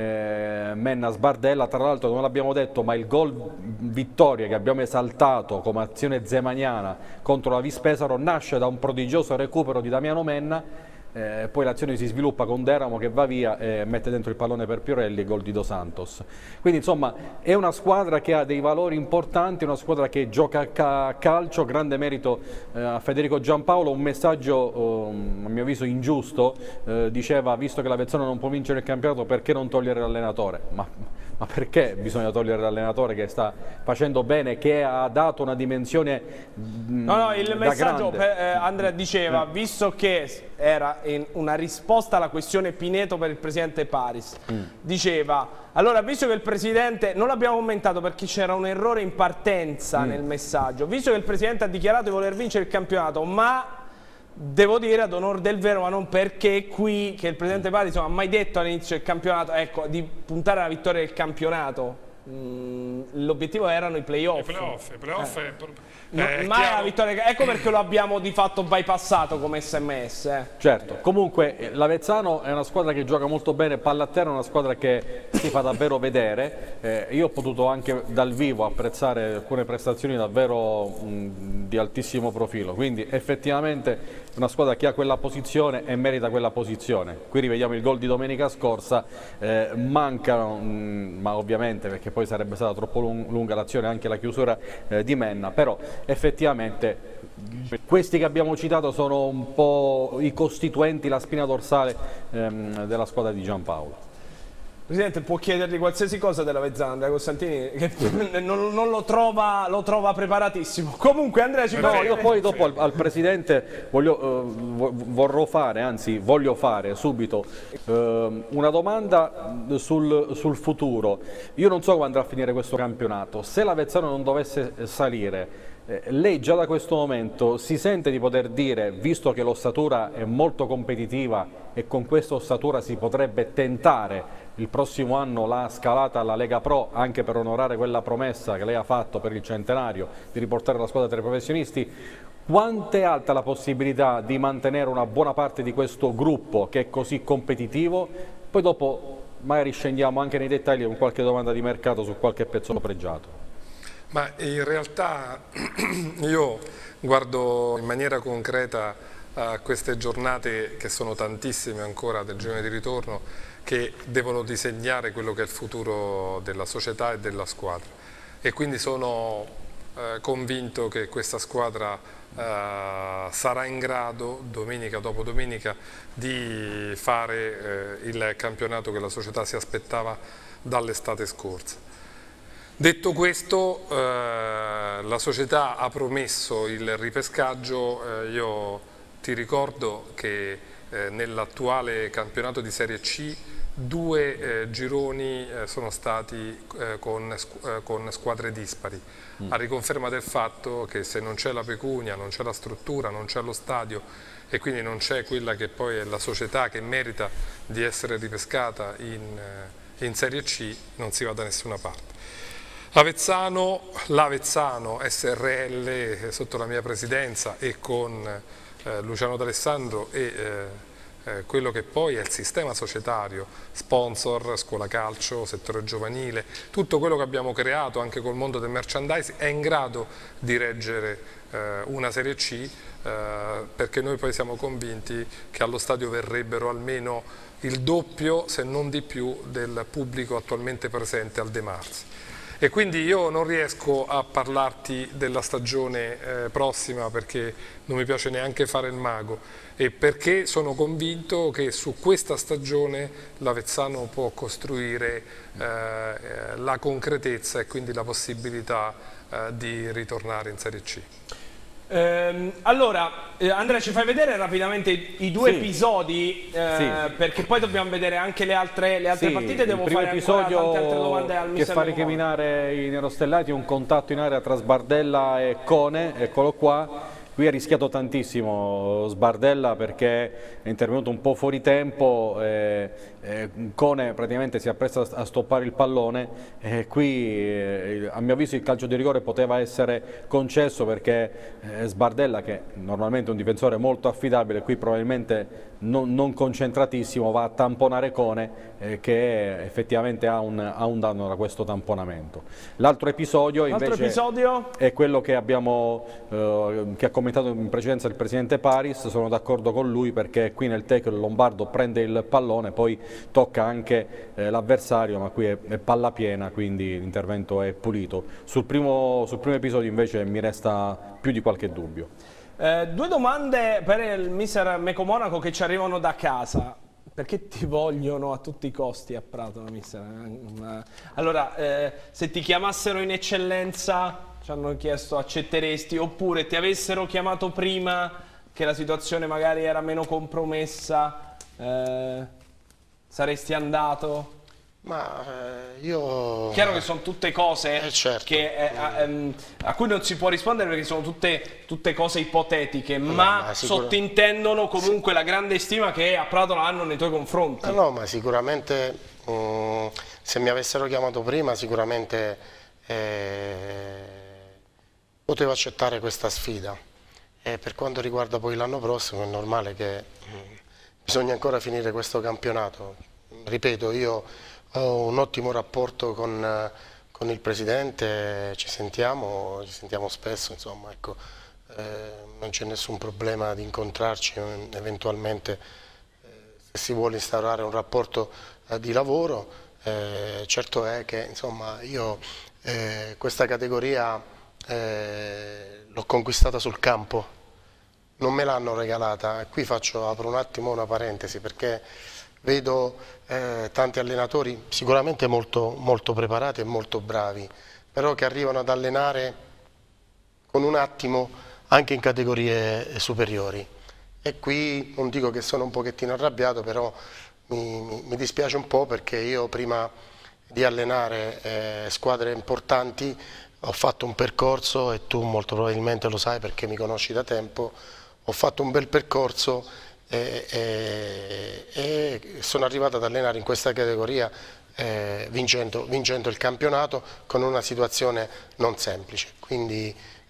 eh, Menna-Sbardella. Tra l'altro non l'abbiamo detto, ma il gol vittoria che abbiamo esaltato come azione zemaniana contro la Vis Pesaro nasce da un prodigioso recupero di Damiano Menna. Eh, poi l'azione si sviluppa con Deramo che va via e mette dentro il pallone per Piorelli e gol di Dos Santos. Quindi insomma è una squadra che ha dei valori importanti, una squadra che gioca a calcio, grande merito eh, a Federico Giampaolo. Un messaggio eh, a mio avviso ingiusto, eh, diceva visto che l'Avezzano non può vincere il campionato perché non togliere l'allenatore? Ma Ma perché bisogna togliere l'allenatore che sta facendo bene, che ha dato una dimensione mh, No, no, il messaggio grande. per, eh, Andrea diceva, eh. visto che era in una risposta alla questione Pineto per il presidente Paris, mm. diceva, allora visto che il presidente, non l'abbiamo commentato perché c'era un errore in partenza mm. nel messaggio, visto che il presidente ha dichiarato di voler vincere il campionato, ma devo dire ad onor del vero, ma non perché qui, che il presidente Paris non ha mai detto all'inizio del campionato, ecco, di puntare alla vittoria del campionato. Mm, l'obiettivo erano i playoff. I playoff, i playoff eh. è, no, è mai la vittoria, ecco perché lo abbiamo di fatto bypassato come sms. Eh. Certo, comunque l'Avezzano è una squadra che gioca molto bene, palla a terra, è una squadra che si fa davvero vedere. Eh, io ho potuto anche dal vivo apprezzare alcune prestazioni davvero mh, di altissimo profilo, quindi effettivamente una squadra che ha quella posizione e merita quella posizione. Qui rivediamo il gol di domenica scorsa, eh, mancano, mh, ma ovviamente perché poi sarebbe stata troppo lung lunga l'azione, anche la chiusura eh, di Menna, però effettivamente questi che abbiamo citato sono un po' i costituenti, la spina dorsale ehm, della squadra di Giampaolo. Presidente, può chiedergli qualsiasi cosa dell'Avezzano, Andrea Costantini, che non, non lo, trova, lo trova preparatissimo. Comunque Andrea ci no, io poi dopo al, al Presidente voglio, uh, vorrò fare, anzi voglio fare subito uh, una domanda sul, sul futuro. Io non so come andrà a finire questo campionato, se l'Avezzano non dovesse salire, eh, lei già da questo momento si sente di poter dire, visto che l'ossatura è molto competitiva e con questa ossatura si potrebbe tentare il prossimo anno la scalata alla Lega Pro, anche per onorare quella promessa che lei ha fatto per il centenario di riportare la squadra tra i professionisti, quanto è alta la possibilità di mantenere una buona parte di questo gruppo che è così competitivo? Poi dopo magari scendiamo anche nei dettagli con qualche domanda di mercato su qualche pezzo pregiato. Ma in realtà io guardo in maniera concreta a queste giornate, che sono tantissime ancora del girone di ritorno, che devono disegnare quello che è il futuro della società e della squadra, e quindi sono eh, convinto che questa squadra eh, sarà in grado domenica dopo domenica di fare eh, il campionato che la società si aspettava dall'estate scorsa. Detto questo, eh, la società ha promesso il ripescaggio. eh, io ti ricordo che eh, nell'attuale campionato di Serie C due eh, gironi eh, sono stati eh, con, eh, con squadre dispari, mm. a riconferma del fatto che se non c'è la pecunia, non c'è la struttura, non c'è lo stadio e quindi non c'è quella che poi è la società che merita di essere ripescata in, in Serie C, non si va da nessuna parte. Avezzano, l'Avezzano S R L sotto la mia presidenza e con eh, Luciano D'Alessandro e eh, eh, quello che poi è il sistema societario, sponsor, scuola calcio, settore giovanile, tutto quello che abbiamo creato anche col mondo del merchandising è in grado di reggere eh, una Serie C, eh, perché noi poi siamo convinti che allo stadio verrebbero almeno il doppio, se non di più, del pubblico attualmente presente al De Marzi. E quindi io non riesco a parlarti della stagione eh, prossima, perché non mi piace neanche fare il mago, e perché sono convinto che su questa stagione l'Avezzano può costruire eh, la concretezza e quindi la possibilità eh, di ritornare in Serie C. Ehm, allora, eh, Andrea, ci fai vedere rapidamente i due sì. episodi, eh, sì. perché poi dobbiamo vedere anche le altre, le altre sì, partite. Devo il primo fare episodio tante altre domande al che fa ricaminare i nerostellati, un contatto in area tra Sbardella e Cone, eccolo qua. Qui ha rischiato tantissimo Sbardella perché è intervenuto un po' fuori tempo, eh, eh, Cone praticamente si appresta a stoppare il pallone e qui eh, a mio avviso il calcio di rigore poteva essere concesso perché eh, Sbardella, che normalmente è un difensore molto affidabile, qui probabilmente non, non concentratissimo, va a tamponare Cone eh, che effettivamente ha un, ha un danno da questo tamponamento. L'altro episodio invece episodio? è quello che abbiamo eh, che ha commentato in precedenza il presidente Paris. Sono d'accordo con lui perché qui nel tackle Lombardo prende il pallone, poi tocca anche eh, l'avversario, ma qui è, è palla piena, quindi l'intervento è pulito. Sul primo, sul primo episodio invece mi resta più di qualche dubbio. Eh, due domande per il mister Meco Monaco che ci arrivano da casa. Perché ti vogliono a tutti i costi a Prato, mister? Allora, eh, se ti chiamassero in eccellenza, ci hanno chiesto, accetteresti? Oppure ti avessero chiamato prima, che la situazione magari era meno compromessa, eh, saresti andato? Ma eh, io... Chiaro che sono tutte cose eh, certo. che, eh, ehm, a cui non si può rispondere perché sono tutte, tutte cose ipotetiche, no, ma, ma sicur... sottintendono comunque sì. la grande stima che a Prato hanno nei tuoi confronti. No, no, ma sicuramente um, se mi avessero chiamato prima sicuramente eh, potevo accettare questa sfida. E per quanto riguarda poi l'anno prossimo è normale che mh, bisogna ancora finire questo campionato. Ripeto, io ho un ottimo rapporto con, con il presidente, ci sentiamo, ci sentiamo spesso, insomma, ecco, eh, non c'è nessun problema di incontrarci eventualmente eh, se si vuole instaurare un rapporto eh, di lavoro. Eh, certo è che insomma, io eh, questa categoria eh, l'ho conquistata sul campo, non me l'hanno regalata. Qui faccio, apro un attimo una parentesi perché vedo eh, tanti allenatori sicuramente molto, molto preparati e molto bravi, però che arrivano ad allenare con un attimo anche in categorie superiori. E qui non dico che sono un pochettino arrabbiato, però mi, mi, mi dispiace un po' perché io prima di allenare eh, squadre importanti ho fatto un percorso, e tu molto probabilmente lo sai perché mi conosci da tempo, ho fatto un bel percorso E, e, e sono arrivato ad allenare in questa categoria eh, vincendo, vincendo il campionato con una situazione non semplice, quindi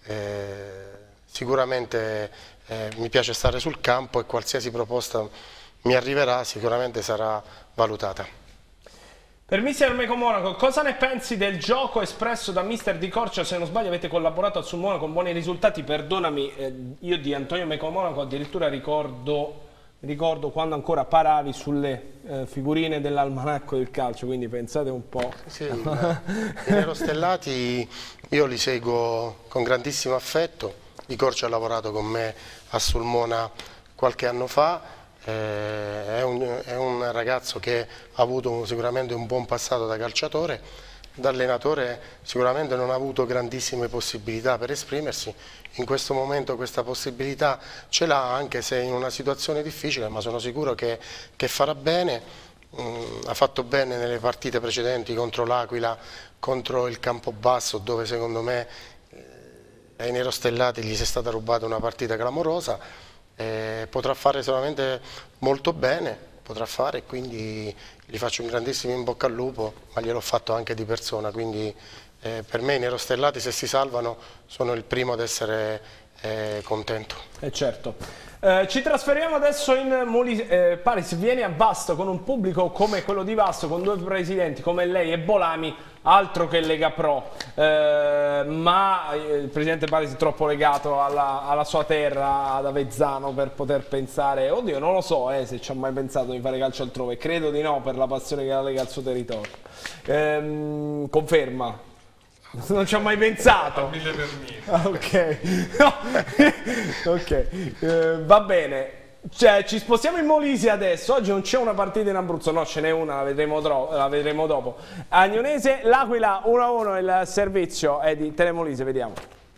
eh, sicuramente eh, mi piace stare sul campo e qualsiasi proposta mi arriverà sicuramente sarà valutata. Per mister Meco Monaco, cosa ne pensi del gioco espresso da mister Di Corcia? Se non sbaglio avete collaborato a Sulmona con buoni risultati, perdonami, eh, io di Antonio Meco Monaco addirittura ricordo, ricordo quando ancora paravi sulle eh, figurine dell'almanacco del calcio, quindi pensate un po'. Sì, i Nerostellati io li seguo con grandissimo affetto. Di Corcia ha lavorato con me a Sulmona qualche anno fa. Eh, è, un, è un ragazzo che ha avuto un, sicuramente un buon passato da calciatore, da allenatore sicuramente non ha avuto grandissime possibilità per esprimersi. In questo momento questa possibilità ce l'ha, anche se in una situazione difficile, ma sono sicuro che, che farà bene. Mm, ha fatto bene nelle partite precedenti contro l'Aquila, contro il Campobasso, dove secondo me eh, ai Nerostellati gli si è stata rubata una partita clamorosa. Eh, potrà fare solamente molto bene, potrà fare, quindi gli faccio un grandissimo in bocca al lupo, ma gliel'ho fatto anche di persona, quindi eh, per me i Nerostellati, se si salvano, sono il primo ad essere eh, contento. Eh certo. Eh, ci trasferiamo adesso in Molise. Eh, Paris viene a Vasto con un pubblico come quello di Vasto, con due presidenti come lei e Bolami, altro che Lega Pro, eh, ma il presidente Paris è troppo legato alla, alla sua terra, ad Avezzano, per poter pensare, oddio non lo so eh, se ci ha mai pensato di fare calcio altrove, credo di no, per la passione che la lega al suo territorio. Eh, conferma? Non ci ha mai pensato. Mille per mille. Ah, ok, no. Ok, eh, va bene. Cioè, ci spostiamo in Molise adesso. Oggi non c'è una partita in Abruzzo, no, ce n'è una, la vedremo, la vedremo dopo. Agnonese, l'Aquila uno a uno, il servizio è di Telemolise, vediamo.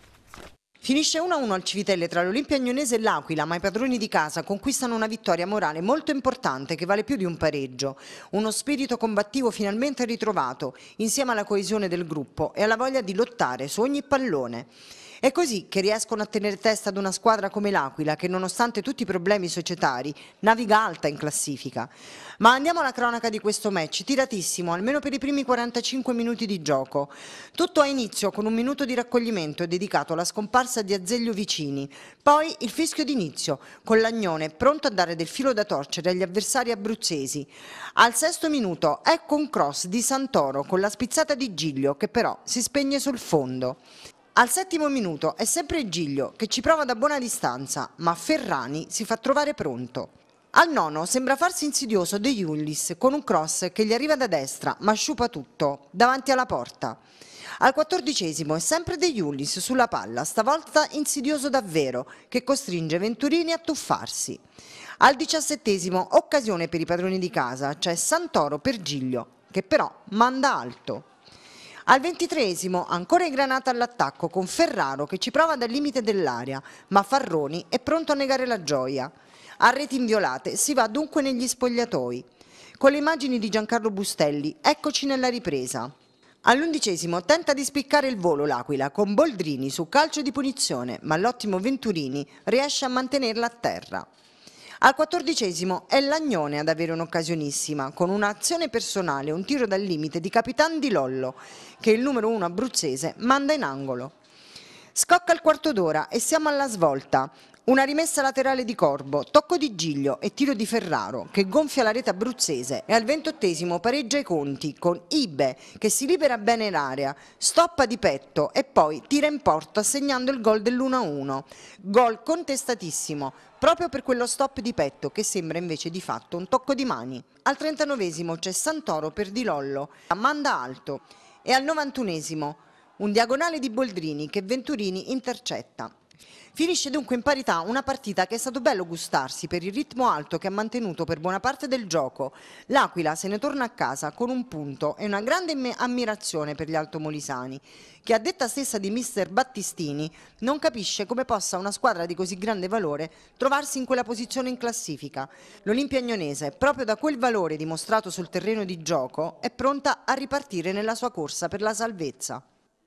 Finisce uno a uno al Civitelle tra l'Olimpia Agnonese e l'Aquila, ma i padroni di casa conquistano una vittoria morale molto importante che vale più di un pareggio. Uno spirito combattivo finalmente ritrovato, insieme alla coesione del gruppo e alla voglia di lottare su ogni pallone. È così che riescono a tenere testa ad una squadra come l'Aquila che, nonostante tutti i problemi societari, naviga alta in classifica. Ma andiamo alla cronaca di questo match, tiratissimo, almeno per i primi quarantacinque minuti di gioco. Tutto ha inizio con un minuto di raccoglimento dedicato alla scomparsa di Azeglio Vicini. Poi il fischio d'inizio, con l'Agnone pronto a dare del filo da torcere agli avversari abruzzesi. Al sesto minuto ecco un cross di Santoro con la spizzata di Giglio che però si spegne sul fondo. Al settimo minuto è sempre Giglio che ci prova da buona distanza, ma Ferrani si fa trovare pronto. Al nono sembra farsi insidioso De Iullis con un cross che gli arriva da destra, ma sciupa tutto, davanti alla porta. Al quattordicesimo è sempre De Iullis sulla palla, stavolta insidioso davvero, che costringe Venturini a tuffarsi. Al diciassettesimo occasione per i padroni di casa, c'è Santoro per Giglio, che però manda alto. Al ventitreesimo ancora ingranata all'attacco con Ferraro che ci prova dal limite dell'area, ma Farroni è pronto a negare la gioia. A reti inviolate si va dunque negli spogliatoi. Con le immagini di Giancarlo Bustelli, eccoci nella ripresa. All'undicesimo tenta di spiccare il volo l'Aquila con Boldrini su calcio di punizione, ma l'ottimo Venturini riesce a mantenerla a terra. Al quattordicesimo è l'Agnone ad avere un'occasionissima, con un'azione personale, un tiro dal limite di Capitan Di Lollo, che il numero uno abruzzese manda in angolo. Scocca il quarto d'ora e siamo alla svolta. Una rimessa laterale di Corbo, tocco di Giglio e tiro di Ferraro, che gonfia la rete abruzzese, e al ventottesimo pareggia i conti con Ibe, che si libera bene in area, stoppa di petto e poi tira in porta segnando il gol dell'uno a uno. Gol contestatissimo, proprio per quello stop di petto che sembra invece di fatto un tocco di mani. Al trentanovesimo c'è Santoro per Di Lollo, manda alto, e al novantunesimo un diagonale di Boldrini che Venturini intercetta. Finisce dunque in parità una partita che è stato bello gustarsi per il ritmo alto che ha mantenuto per buona parte del gioco. L'Aquila se ne torna a casa con un punto e una grande ammirazione per gli altomolisani, che a detta stessa di mister Battistini non capisce come possa una squadra di così grande valore trovarsi in quella posizione in classifica. L'Olimpia Agnonese, proprio da quel valore dimostrato sul terreno di gioco, è pronta a ripartire nella sua corsa per la salvezza.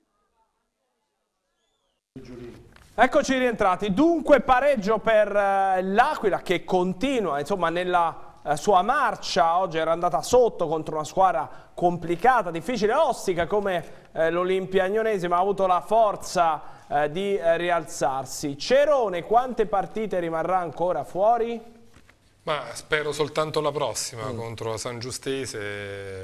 Eccoci rientrati, dunque pareggio per eh, l'Aquila che continua insomma nella eh, sua marcia. Oggi era andata sotto contro una squadra complicata, difficile, ostica come eh, l'Olimpia Agnonese, ma ha avuto la forza eh, di eh, rialzarsi. Cerone, quante partite rimarrà ancora fuori? Ma spero soltanto la prossima mm. contro San Giustese.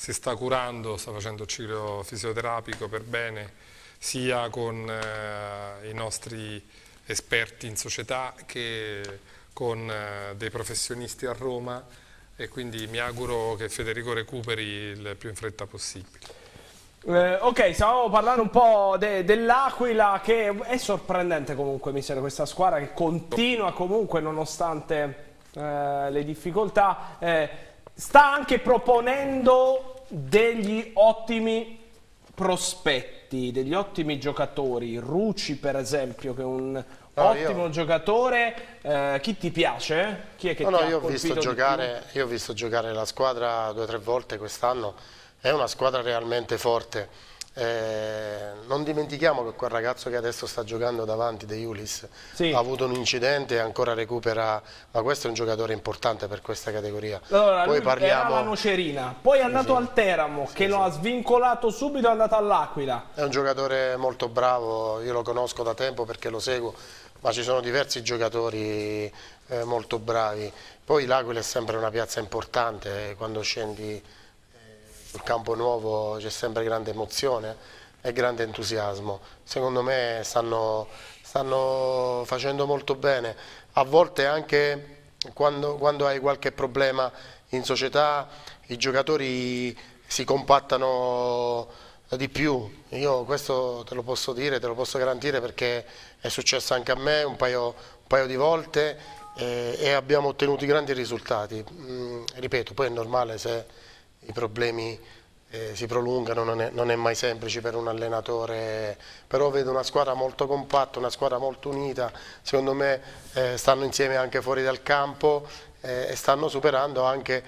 si sta curando, sta facendo il ciclo fisioterapico per bene, sia con eh, i nostri esperti in società che con eh, dei professionisti a Roma, e quindi mi auguro che Federico recuperi il più in fretta possibile. Eh, ok, stavamo parlando un po' de dell'Aquila, che è sorprendente comunque, mi sembra, questa squadra che continua comunque nonostante eh, le difficoltà, eh, sta anche proponendo degli ottimi prospetti, degli ottimi giocatori. Rucci per esempio, che è un no, ottimo io... giocatore. Eh, chi ti piace? Chi è che no, ti no, ha io ho visto giocare, più? io ho visto giocare la squadra due o tre volte quest'anno. È una squadra realmente forte, eh, non dimentichiamo che quel ragazzo che adesso sta giocando davanti, De Iulis, sì. ha avuto un incidente e ancora recupera, ma questo è un giocatore importante per questa categoria. Allora, poi lui parliamo... era la Nocerina, poi è andato sì, al Teramo, sì, che sì. lo ha svincolato subito, è andato all'Aquila. È un giocatore molto bravo, io lo conosco da tempo perché lo seguo, ma ci sono diversi giocatori eh, molto bravi. Poi l'Aquila è sempre una piazza importante, quando scendi sul campo nuovo c'è sempre grande emozione e grande entusiasmo. Secondo me stanno, stanno facendo molto bene. A volte anche quando, quando hai qualche problema in società i giocatori si compattano di più. Io questo te lo posso dire, te lo posso garantire, perché è successo anche a me un paio, un paio di volte eh, e abbiamo ottenuto grandi risultati. Mm, ripeto, poi è normale se i problemi eh, si prolungano, non è, non è mai semplice per un allenatore, però vedo una squadra molto compatta, una squadra molto unita. Secondo me eh, stanno insieme anche fuori dal campo eh, e stanno superando anche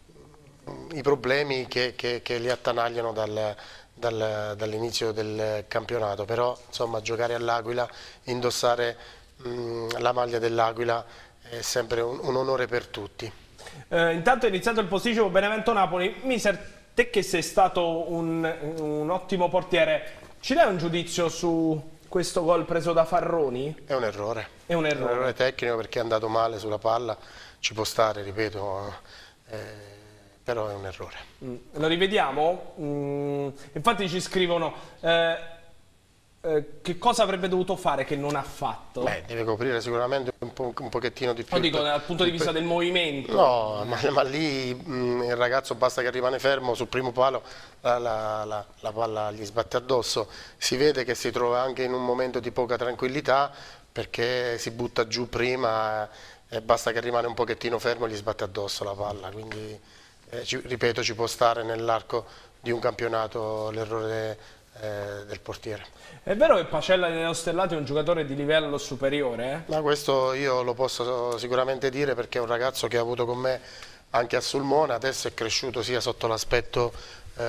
i problemi che, che, che li attanagliano dal, dal, dall'inizio del campionato. Però insomma, giocare all'Aquila, indossare mh, la maglia dell'Aquila è sempre un, un onore per tutti. Uh, intanto è iniziato il posticipo Benevento-Napoli. Mister, te che sei stato un, un ottimo portiere, ci dai un giudizio su questo gol preso da Farroni? È un errore. È un errore. È un errore tecnico, perché è andato male sulla palla, ci può stare, ripeto, eh, però è un errore. Mm. Lo rivediamo? Mm. Infatti ci scrivono... Eh, Eh, che cosa avrebbe dovuto fare che non ha fatto? Beh, deve coprire sicuramente un, po', un pochettino di più. Lo dico dal punto di vista del movimento. No, ma, ma lì mh, il ragazzo basta che rimane fermo sul primo palo, la, la, la, la palla gli sbatte addosso. Si vede che si trova anche in un momento di poca tranquillità, perché si butta giù prima e basta che rimane un pochettino fermo e gli sbatte addosso la palla. Quindi, eh, ci, ripeto, ci può stare nell'arco di un campionato l'errore eh, del portiere. È vero che Pacella dei Neostellati è un giocatore di livello superiore? Eh? Ma questo io lo posso sicuramente dire, perché è un ragazzo che ha avuto con me anche a Sulmona, adesso è cresciuto sia sotto l'aspetto eh,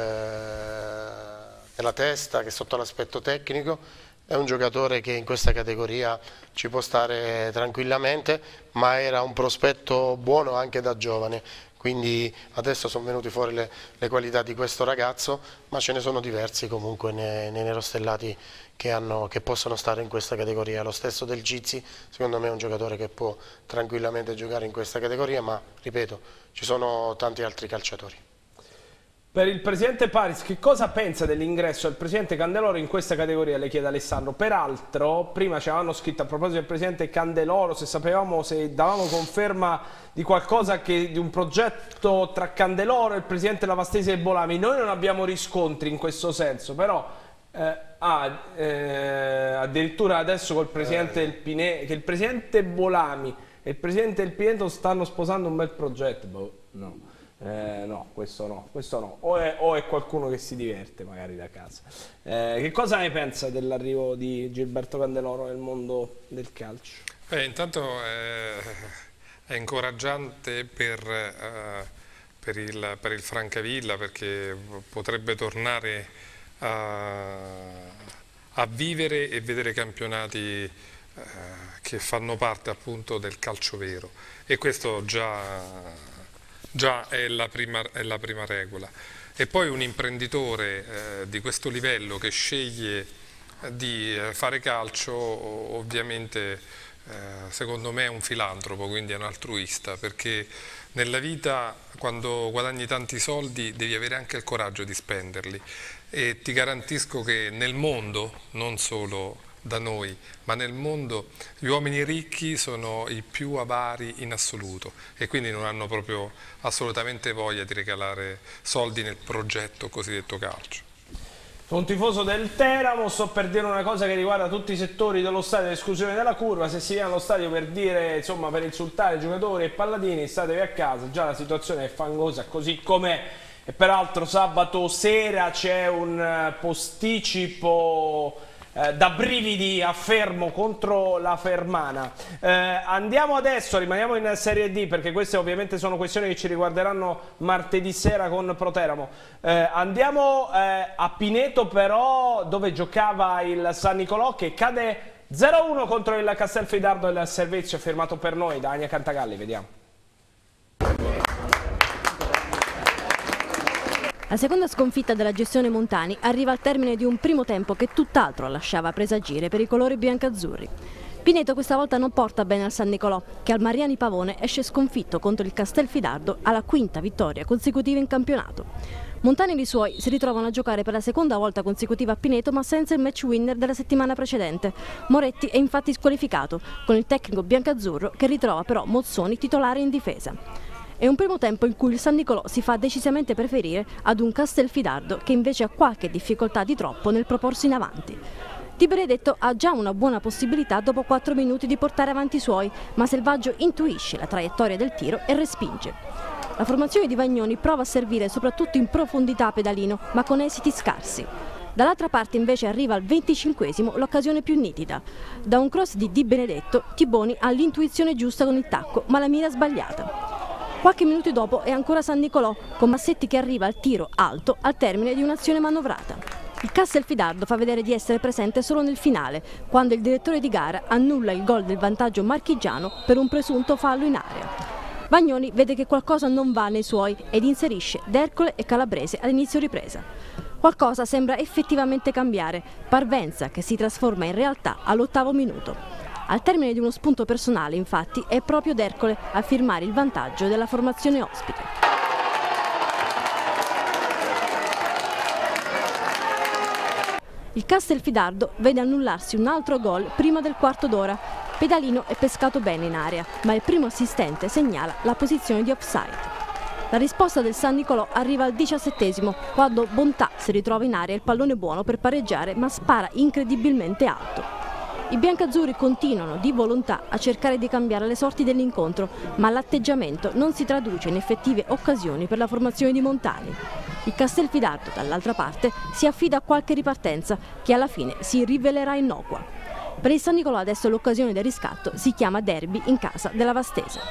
della testa che sotto l'aspetto tecnico. È un giocatore che in questa categoria ci può stare tranquillamente, ma era un prospetto buono anche da giovane. Quindi adesso sono venute fuori le, le qualità di questo ragazzo, ma ce ne sono diversi comunque nei, nei nerostellati che, hanno, che possono stare in questa categoria. Lo stesso del Gizzi, secondo me è un giocatore che può tranquillamente giocare in questa categoria, ma ripeto, ci sono tanti altri calciatori. Per il presidente Paris, che cosa pensa dell'ingresso del presidente Candeloro in questa categoria, le chiede Alessandro. Peraltro, prima ci avevano scritto a proposito del presidente Candeloro, se sapevamo, se davamo conferma di qualcosa, che, di un progetto tra Candeloro e il presidente Lavastese e Bolami. Noi non abbiamo riscontri in questo senso, però eh, ah, eh, addirittura adesso col presidente del Pineto, che il presidente Bolami e il presidente del Pineto stanno sposando un bel progetto. Boh, no. Eh, no, questo no, questo no. O è, o è qualcuno che si diverte magari da casa. Eh, che cosa ne pensa dell'arrivo di Gilberto Candeloro nel mondo del calcio? Beh, intanto eh, è incoraggiante per, eh, per, il, per il Francavilla, perché potrebbe tornare a, a vivere e vedere campionati eh, che fanno parte appunto del calcio vero, e questo già... Già è la prima, è la prima regola. E poi un imprenditore eh, di questo livello che sceglie di fare calcio, ovviamente eh, secondo me è un filantropo, quindi è un altruista, perché nella vita quando guadagni tanti soldi devi avere anche il coraggio di spenderli, e ti garantisco che nel mondo, non solo da noi, ma nel mondo gli uomini ricchi sono i più avari in assoluto e quindi non hanno proprio assolutamente voglia di regalare soldi nel progetto cosiddetto calcio. Sono un tifoso del Teramo, sto per dire una cosa che riguarda tutti i settori dello stadio, l'esclusione della curva. Se si viene allo stadio per dire, insomma, per insultare giocatori e palladini, statevi a casa, già la situazione è fangosa così com'è. E peraltro sabato sera c'è un posticipo eh, da brividi a Fermo contro la Fermana. Eh, andiamo adesso, rimaniamo in Serie D, perché queste ovviamente sono questioni che ci riguarderanno martedì sera con Proteramo. Eh, andiamo eh, a Pineto, però, dove giocava il San Nicolò, che cade zero a uno contro il Castelfidardo del servizio firmato per noi da Ania Cantagalli. Vediamo. La seconda sconfitta della gestione Montani arriva al termine di un primo tempo che tutt'altro lasciava presagire per i colori biancazzurri. Pineto questa volta non porta bene al San Nicolò, che al Mariani Pavone esce sconfitto contro il Castelfidardo alla quinta vittoria consecutiva in campionato. Montani e i suoi si ritrovano a giocare per la seconda volta consecutiva a Pineto, ma senza il match winner della settimana precedente. Moretti è infatti squalificato, con il tecnico biancazzurro che ritrova però Mozzoni titolare in difesa. È un primo tempo in cui il San Nicolò si fa decisamente preferire ad un Castelfidardo che invece ha qualche difficoltà di troppo nel proporsi in avanti. Di Benedetto ha già una buona possibilità dopo quattro minuti di portare avanti i suoi, ma Selvaggio intuisce la traiettoria del tiro e respinge. La formazione di Vagnoni prova a servire soprattutto in profondità Pedalino, ma con esiti scarsi. Dall'altra parte invece arriva al venticinquesimo l'occasione più nitida. Da un cross di Di Benedetto, Tiboni ha l'intuizione giusta con il tacco, ma la mira sbagliata. Qualche minuto dopo è ancora San Nicolò, con Massetti che arriva al tiro alto al termine di un'azione manovrata. Il Castelfidardo fa vedere di essere presente solo nel finale, quando il direttore di gara annulla il gol del vantaggio marchigiano per un presunto fallo in area. Vagnoni vede che qualcosa non va nei suoi ed inserisce D'Ercole e Calabrese all'inizio ripresa. Qualcosa sembra effettivamente cambiare, parvenza che si trasforma in realtà all'ottavo minuto. Al termine di uno spunto personale, infatti, è proprio D'Ercole a firmare il vantaggio della formazione ospite. Il Castelfidardo vede annullarsi un altro gol prima del quarto d'ora. Pedalino è pescato bene in area, ma il primo assistente segnala la posizione di offside. La risposta del San Nicolò arriva al diciassettesimo, quando Bontà si ritrova in area il pallone buono per pareggiare, ma spara incredibilmente alto. I biancazzurri continuano di volontà a cercare di cambiare le sorti dell'incontro, ma l'atteggiamento non si traduce in effettive occasioni per la formazione di Montani. Il Castelfidardo, dall'altra parte, si affida a qualche ripartenza che alla fine si rivelerà innocua. Per il San Nicolò adesso l'occasione del riscatto si chiama derby in casa della Vastese.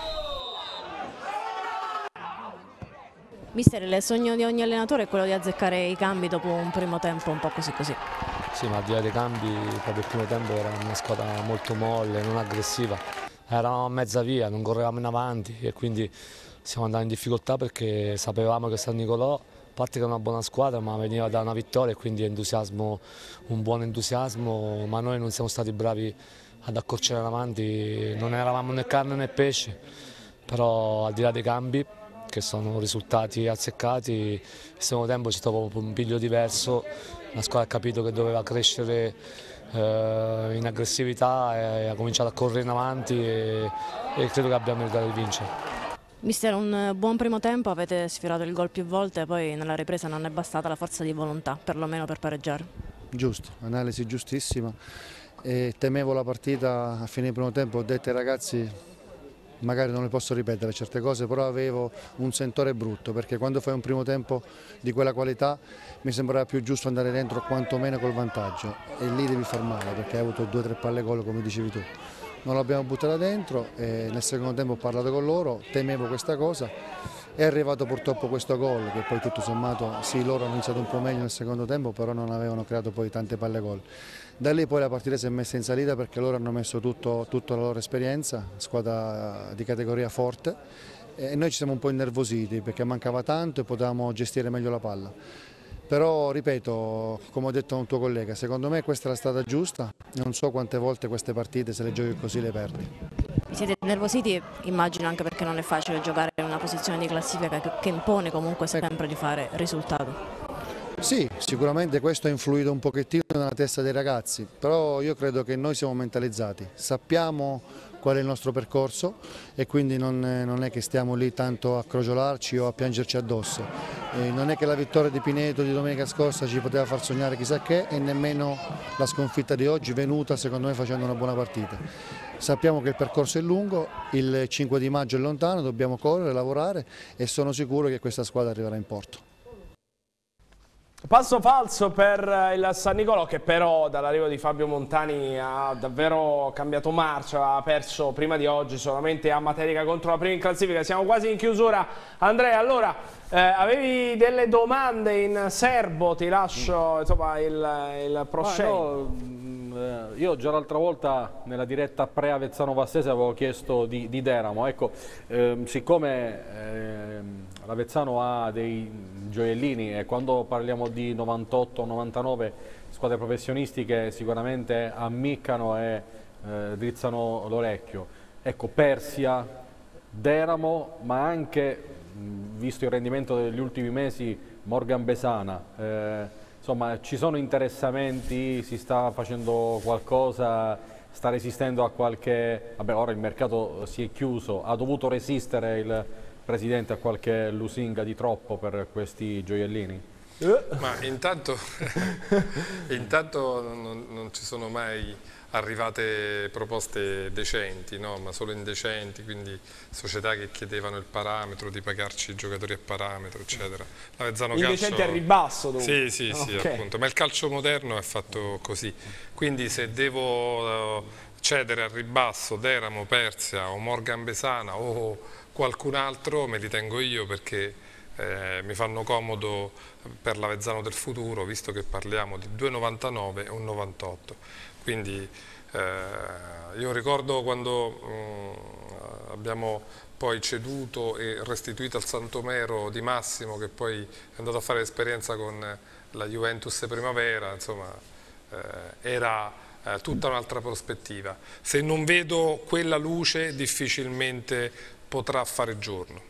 Mister, il sogno di ogni allenatore è quello di azzeccare i cambi dopo un primo tempo un po' così così. Sì, ma al di là dei cambi, proprio il primo tempo era una squadra molto molle, non aggressiva. Eravamo a mezza via, non correvamo in avanti e quindi siamo andati in difficoltà perché sapevamo che San Nicolò, a parte che è una buona squadra, ma veniva da una vittoria e quindi entusiasmo, un buon entusiasmo, ma noi non siamo stati bravi ad accorciare in avanti, non eravamo né carne né pesce, però al di là dei cambi, che sono risultati azzeccati, il secondo tempo c'è stato un piglio diverso, la squadra ha capito che doveva crescere eh, in aggressività e ha cominciato a correre in avanti e, e credo che abbiamo meritato di vincere. Mister, un buon primo tempo, avete sfiorato il gol più volte, poi nella ripresa non è bastata la forza di volontà, perlomeno per pareggiare. Giusto, analisi giustissima. E temevo la partita a fine primo tempo, ho detto ai ragazzi magari non le posso ripetere certe cose, però avevo un sentore brutto perché quando fai un primo tempo di quella qualità mi sembrava più giusto andare dentro quantomeno col vantaggio e lì devi far male perché hai avuto due o tre palle gol come dicevi tu. Non l'abbiamo buttata dentro e nel secondo tempo ho parlato con loro, temevo questa cosa, è arrivato purtroppo questo gol che poi tutto sommato sì, loro hanno iniziato un po' meglio nel secondo tempo, però non avevano creato poi tante palle gol. Da lì poi la partita si è messa in salita perché loro hanno messo tutto, tutta la loro esperienza, squadra di categoria forte e noi ci siamo un po' innervositi perché mancava tanto e potevamo gestire meglio la palla. Però ripeto, come ho detto a un tuo collega, secondo me questa è la strada giusta, non so quante volte queste partite se le giochi così le perdi. Siete nervositi? Immagino, anche perché non è facile giocare in una posizione di classifica che, che impone comunque sempre di fare risultato. Sì, sicuramente questo ha influito un pochettino nella testa dei ragazzi, però io credo che noi siamo mentalizzati, sappiamo qual è il nostro percorso e quindi non, non è che stiamo lì tanto a crogiolarci o a piangerci addosso. E non è che la vittoria di Pineto di domenica scorsa ci poteva far sognare chissà che e nemmeno la sconfitta di oggi venuta secondo me facendo una buona partita. Sappiamo che il percorso è lungo, il cinque di maggio è lontano, dobbiamo correre, lavorare e sono sicuro che questa squadra arriverà in porto. Passo falso per il San Nicolò, che però dall'arrivo di Fabio Montani ha davvero cambiato marcia, ha perso prima di oggi solamente a Materica contro la prima in classifica. Siamo quasi in chiusura. Andrea, allora eh, avevi delle domande in serbo, ti lascio insomma il, il proscenio. No, io già l'altra volta nella diretta pre-Avezzano Vastese avevo chiesto di, di Deramo, ecco, ehm, siccome ehm, l'Avezzano ha dei gioiellini e quando parliamo di novantotto novantanove squadre professionistiche sicuramente ammiccano e eh, drizzano l'orecchio, ecco, Persia, Deramo, ma anche, visto il rendimento degli ultimi mesi, Morgan Besana, eh, insomma ci sono interessamenti, si sta facendo qualcosa, sta resistendo a qualche, vabbè ora il mercato si è chiuso, ha dovuto resistere il Presidente a qualche lusinga di troppo per questi gioiellini? Ma intanto, intanto non, non ci sono mai arrivate proposte decenti, no? Ma solo indecenti, quindi società che chiedevano il parametro di pagarci i giocatori a parametro, eccetera. Indecenti calcio... a ribasso, dunque. Sì, sì, sì, okay. appunto. Ma il calcio moderno è fatto così. Quindi se devo uh, cedere al ribasso Deramo, Persia o Morgan Besana o qualcun altro, me li tengo io perché eh, mi fanno comodo per l'Avezzano del futuro, visto che parliamo di due novantanove e un novantotto. Quindi eh, io ricordo quando mh, abbiamo poi ceduto e restituito al Santomero Di Massimo, che poi è andato a fare l'esperienza con la Juventus Primavera, insomma eh, era eh, tutta un'altra prospettiva. Se non vedo quella luce difficilmente potrà fare giorno.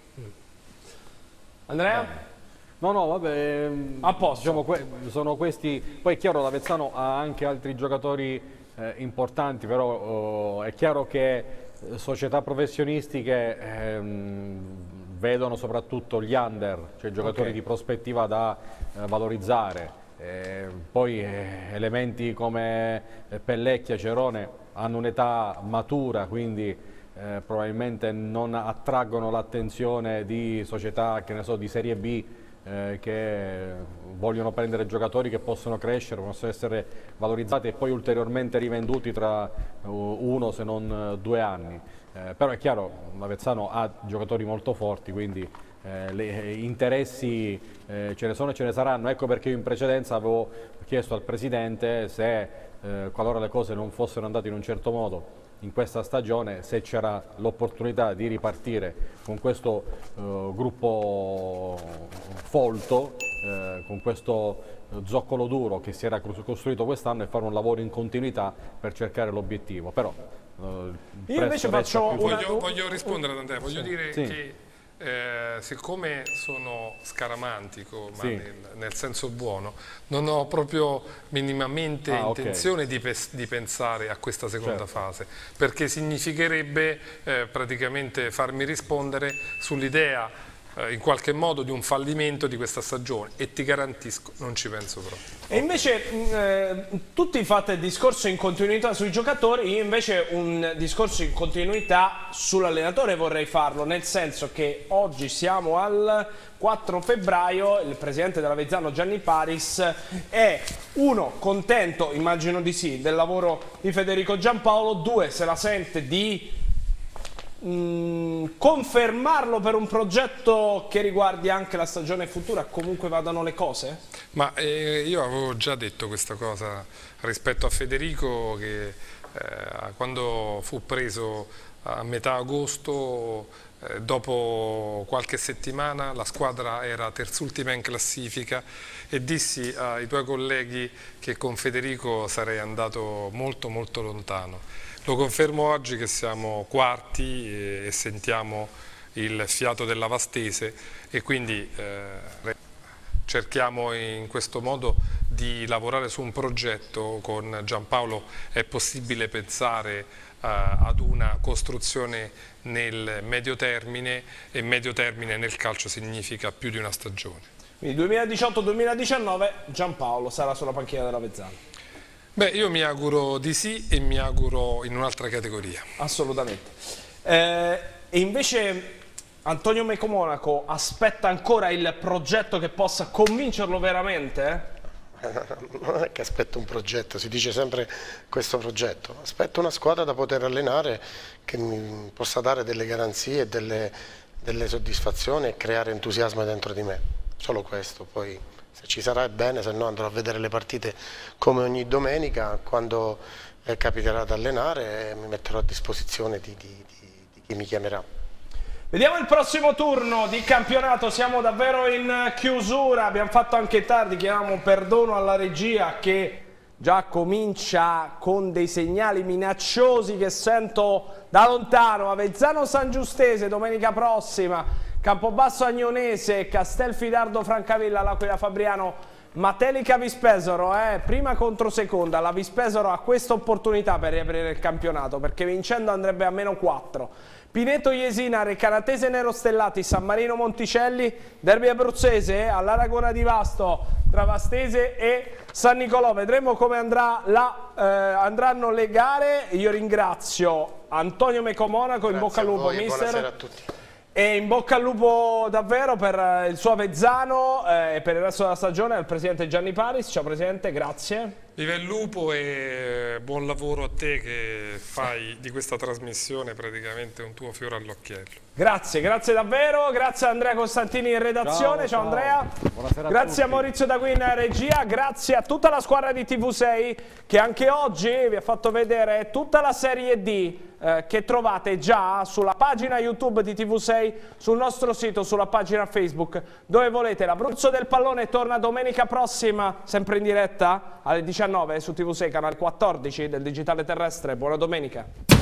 Andrea? Eh. No, no, vabbè, a posto. Diciamo, que sono questi, poi è chiaro l'Avezzano ha anche altri giocatori eh, importanti, però oh, è chiaro che società professionistiche ehm, vedono soprattutto gli under, cioè giocatori okay. di prospettiva da eh, valorizzare. Eh, poi eh, elementi come Pellecchia, Cerone hanno un'età matura, quindi Eh, probabilmente non attraggono l'attenzione di società, che ne so, di Serie B eh, che vogliono prendere giocatori che possono crescere, possono essere valorizzati e poi ulteriormente rivenduti tra uh, uno se non due anni. Eh, però è chiaro, l'Avezzano ha giocatori molto forti, quindi eh, le, interessi eh, ce ne sono e ce ne saranno. Ecco perché io in precedenza avevo chiesto al Presidente se, eh, qualora le cose non fossero andate in un certo modo in questa stagione, se c'era l'opportunità di ripartire con questo eh, gruppo folto, eh, con questo zoccolo duro che si era costruito quest'anno e fare un lavoro in continuità per cercare l'obiettivo. Però eh, io invece faccio una... voglio, voglio rispondere ad Andrea, voglio sì. dire sì. che Eh, siccome sono scaramantico, ma sì. nel, nel senso buono, non ho proprio minimamente ah, intenzione okay. di, di pensare a questa seconda certo. fase, perché significherebbe eh, praticamente farmi rispondere sull'idea eh, in qualche modo di un fallimento di questa stagione, e ti garantisco, non ci penso proprio. E invece eh, tutti fate il discorso in continuità sui giocatori, io invece un discorso in continuità sull'allenatore vorrei farlo, nel senso che oggi siamo al quattro febbraio, il presidente dell'Avezzano Gianni Paris è uno, contento, immagino di sì, del lavoro di Federico Giampaolo, due, se la sente di Mm, confermarlo per un progetto che riguardi anche la stagione futura, comunque vadano le cose? Ma eh, io avevo già detto questa cosa rispetto a Federico, che eh, quando fu preso a metà agosto Eh, dopo qualche settimana la squadra era terzultima in classifica e dissi ai tuoi colleghi che con Federico sarei andato molto molto lontano. Lo confermo oggi che siamo quarti e, e sentiamo il fiato della Vastese e quindi eh, cerchiamo in questo modo di lavorare su un progetto. Con Giampaolo è possibile pensare uh, ad una costruzione nel medio termine, e medio termine nel calcio significa più di una stagione. Quindi duemiladiciotto duemiladiciannove Giampaolo sarà sulla panchina dell'Avezzano. Beh, io mi auguro di sì e mi auguro in un'altra categoria. Assolutamente. Eh, e invece Antonio Meco-Monaco aspetta ancora il progetto che possa convincerlo veramente? Non è che aspetto un progetto, si dice sempre questo progetto. Aspetto una squadra da poter allenare che mi possa dare delle garanzie, delle, delle soddisfazioni e creare entusiasmo dentro di me. Solo questo, poi se ci sarà è bene, se no andrò a vedere le partite come ogni domenica, quando eh, capiterà ad allenare, e mi metterò a disposizione di, di, di, di chi mi chiamerà. Vediamo il prossimo turno di campionato, siamo davvero in chiusura, abbiamo fatto anche tardi, chiediamo perdono alla regia che già comincia con dei segnali minacciosi che sento da lontano. Avezzano San Giustese domenica prossima, Campobasso Agnonese, Castelfidardo Francavilla, L'Aquila Fabriano, Matelica Vispesaro, eh? prima contro seconda. La Vispesaro ha questa opportunità per riaprire il campionato perché vincendo andrebbe a meno quattro. Pineto Jesina, Recanatese Nerostellati, San Marino Monticelli, derby abruzzese all'Aragona di Vasto tra Vastese e San Nicolò. Vedremo come andrà la, eh, andranno le gare. Io ringrazio Antonio Meco-Monaco, in bocca al lupo mister. Buonasera a tutti. E in bocca al lupo davvero per il suo Avezzano eh, e per il resto della stagione al presidente Gianni Paris. Ciao presidente, grazie. Viva il lupo e buon lavoro a te che fai di questa trasmissione praticamente un tuo fiore all'occhiello. Grazie, grazie davvero, grazie a Andrea Costantini in redazione, ciao, ciao Andrea, buonasera, grazie a, a Maurizio D'Aquin in regia, grazie a tutta la squadra di T V sei che anche oggi vi ha fatto vedere tutta la Serie D eh, che trovate già sulla pagina YouTube di T V sei, sul nostro sito, sulla pagina Facebook, dove volete. L'Abruzzo del Pallone torna domenica prossima, sempre in diretta alle diciannove su T V sei, canale quattordici del digitale terrestre. Buona domenica.